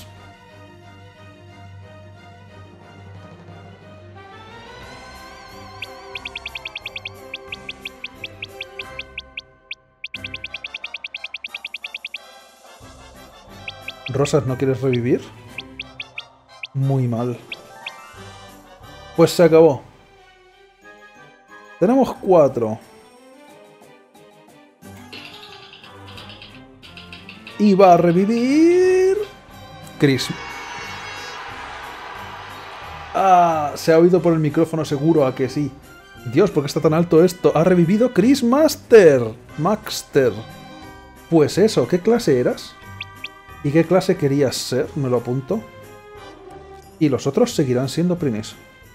Rosas, ¿no quieres revivir? Muy mal. Pues se acabó. Tenemos 4. Y va a revivir... Chris. Ah, se ha oído por el micrófono seguro, a que sí. Dios, ¿por qué está tan alto esto? Ha revivido Chris Master. Maxter. Pues eso, ¿qué clase eras? ¿Y qué clase querías ser? Me lo apunto. Y los otros seguirán siendo Prinis.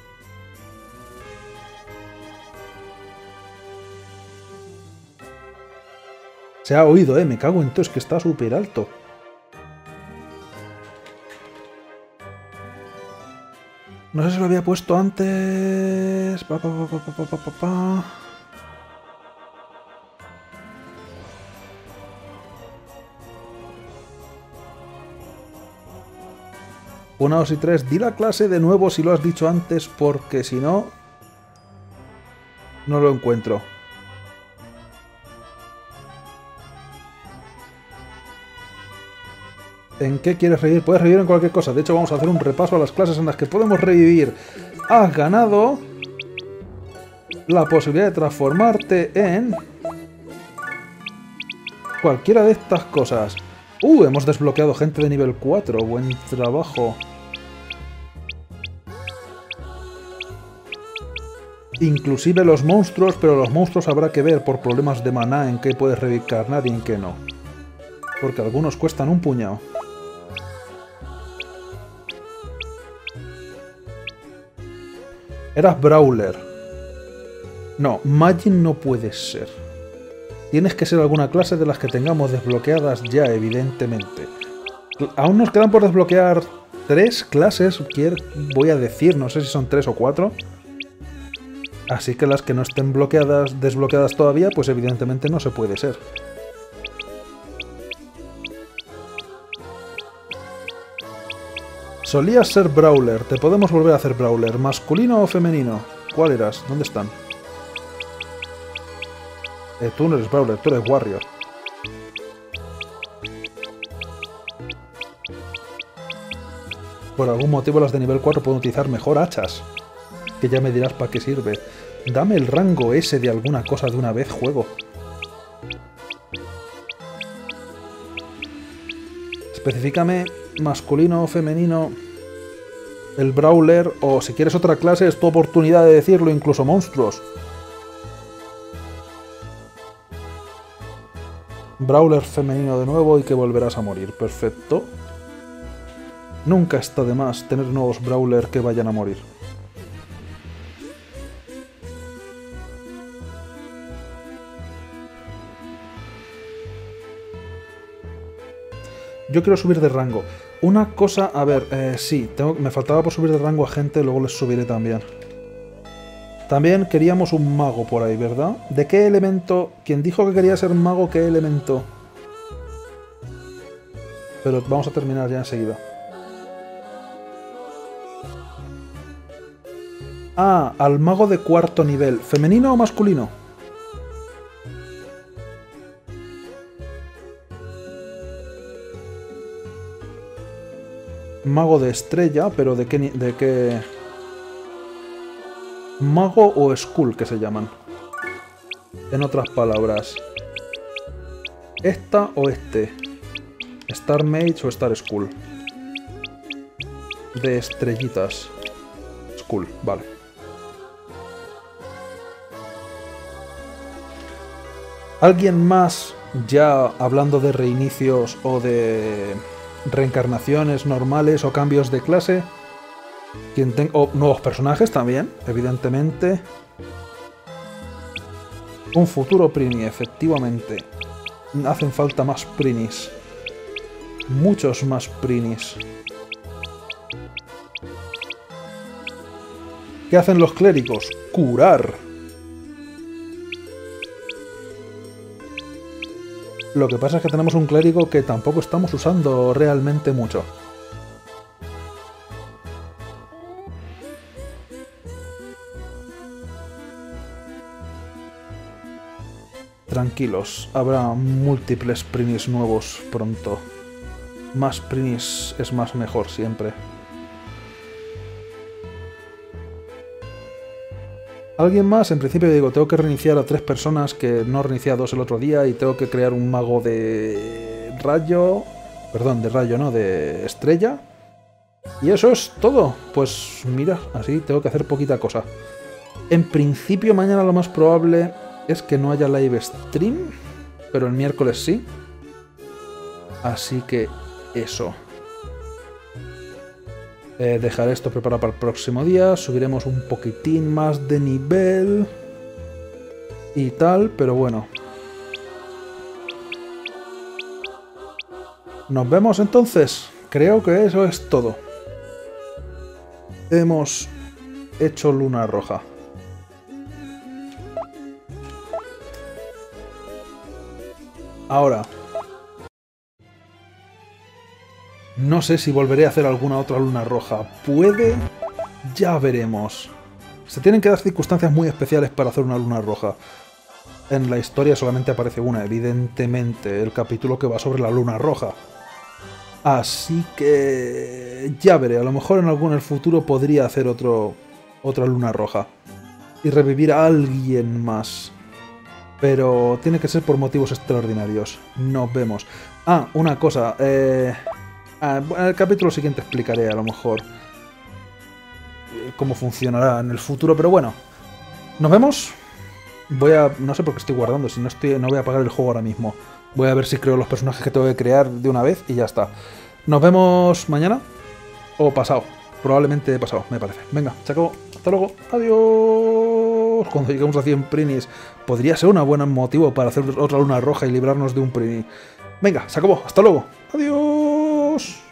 Se ha oído, me cago en todo, es que está súper alto. No sé si lo había puesto antes... Una, 2 y 3. Di la clase de nuevo si lo has dicho antes, porque si no... No lo encuentro. ¿En qué quieres revivir? Puedes revivir en cualquier cosa. De hecho, vamos a hacer un repaso a las clases en las que podemos revivir. Has ganado la posibilidad de transformarte en cualquiera de estas cosas. Hemos desbloqueado gente de nivel 4. Buen trabajo. Inclusive los monstruos, pero los monstruos habrá que ver por problemas de maná en qué puedes reencarnar y en qué no. Porque algunos cuestan un puñado. Eras Brawler. No, Majin no puedes ser. Tienes que ser alguna clase de las que tengamos desbloqueadas ya, evidentemente. Aún nos quedan por desbloquear 3 clases, voy a decir, no sé si son 3 o 4. Así que las que no estén desbloqueadas todavía, pues evidentemente no se puede ser. Solías ser Brawler, te podemos volver a hacer Brawler. ¿Masculino o femenino? ¿Cuál eras? ¿Dónde están? Tú no eres Brawler, tú eres Warrior. Por algún motivo las de nivel 4 pueden utilizar mejor hachas. Que ya me dirás para qué sirve. Dame el rango ese de alguna cosa de una vez, juego. Específicame masculino o femenino el Brawler, o si quieres otra clase es tu oportunidad de decirlo, incluso monstruos. Brawler femenino de nuevo y que volverás a morir. Perfecto. Nunca está de más tener nuevos Brawler que vayan a morir. Yo quiero subir de rango. Una cosa, a ver, sí, me faltaba por subir de rango a gente, luego les subiré también. También queríamos un mago por ahí, ¿verdad? ¿De qué elemento? ¿Quién dijo que quería ser mago, qué elemento? Pero vamos a terminar ya enseguida. Ah, al mago de cuarto nivel. ¿Femenino o masculino? Mago de estrella, pero ¿de qué? Mago o Skull, que se llaman. En otras palabras. ¿Esta o este? ¿Star Mage o Star Skull? De estrellitas. Skull, vale. ¿Alguien más, ya hablando de reinicios o de reencarnaciones normales o cambios de clase? O nuevos personajes también, evidentemente. Un futuro Prini, efectivamente. Hacen falta más Prinis. Muchos más Prinis. ¿Qué hacen los clérigos? Curar. Lo que pasa es que tenemos un clérigo que tampoco estamos usando realmente mucho. Tranquilos, habrá múltiples Prinis nuevos pronto. Más Prinis es más mejor siempre. ¿Alguien más? En principio digo, tengo que reiniciar a 3 personas que no reinicié a 2 el otro día y tengo que crear un mago de rayo... Perdón, de rayo no, de estrella. Y eso es todo. Pues mira, así tengo que hacer poquita cosa. En principio mañana lo más probable es que no haya live stream, pero el miércoles sí. Así que eso. Dejaré esto preparado para el próximo día. Subiremos un poquitín más de nivel y tal, pero bueno. Nos vemos entonces. Creo que eso es todo. Hemos hecho luna roja. Ahora, no sé si volveré a hacer alguna otra luna roja. Puede, ya veremos. Se tienen que dar circunstancias muy especiales para hacer una luna roja. En la historia solamente aparece una, evidentemente, el capítulo que va sobre la luna roja. Así que ya veré, a lo mejor en el futuro podría hacer otra luna roja. Y revivir a alguien más. Pero tiene que ser por motivos extraordinarios. Nos vemos. Ah, una cosa. En el capítulo siguiente explicaré a lo mejor cómo funcionará en el futuro. Pero bueno. Nos vemos. No sé por qué estoy guardando. Si no voy a apagar el juego ahora mismo. Voy a ver si creo los personajes que tengo que crear de una vez y ya está. Nos vemos mañana. O pasado. Probablemente pasado, me parece. Venga, se acabó. Hasta luego. Adiós. Cuando lleguemos a 100 Prinis. Podría ser un buen motivo para hacer otra luna roja y librarnos de un Prini. Venga, se acabó. Hasta luego. Adiós.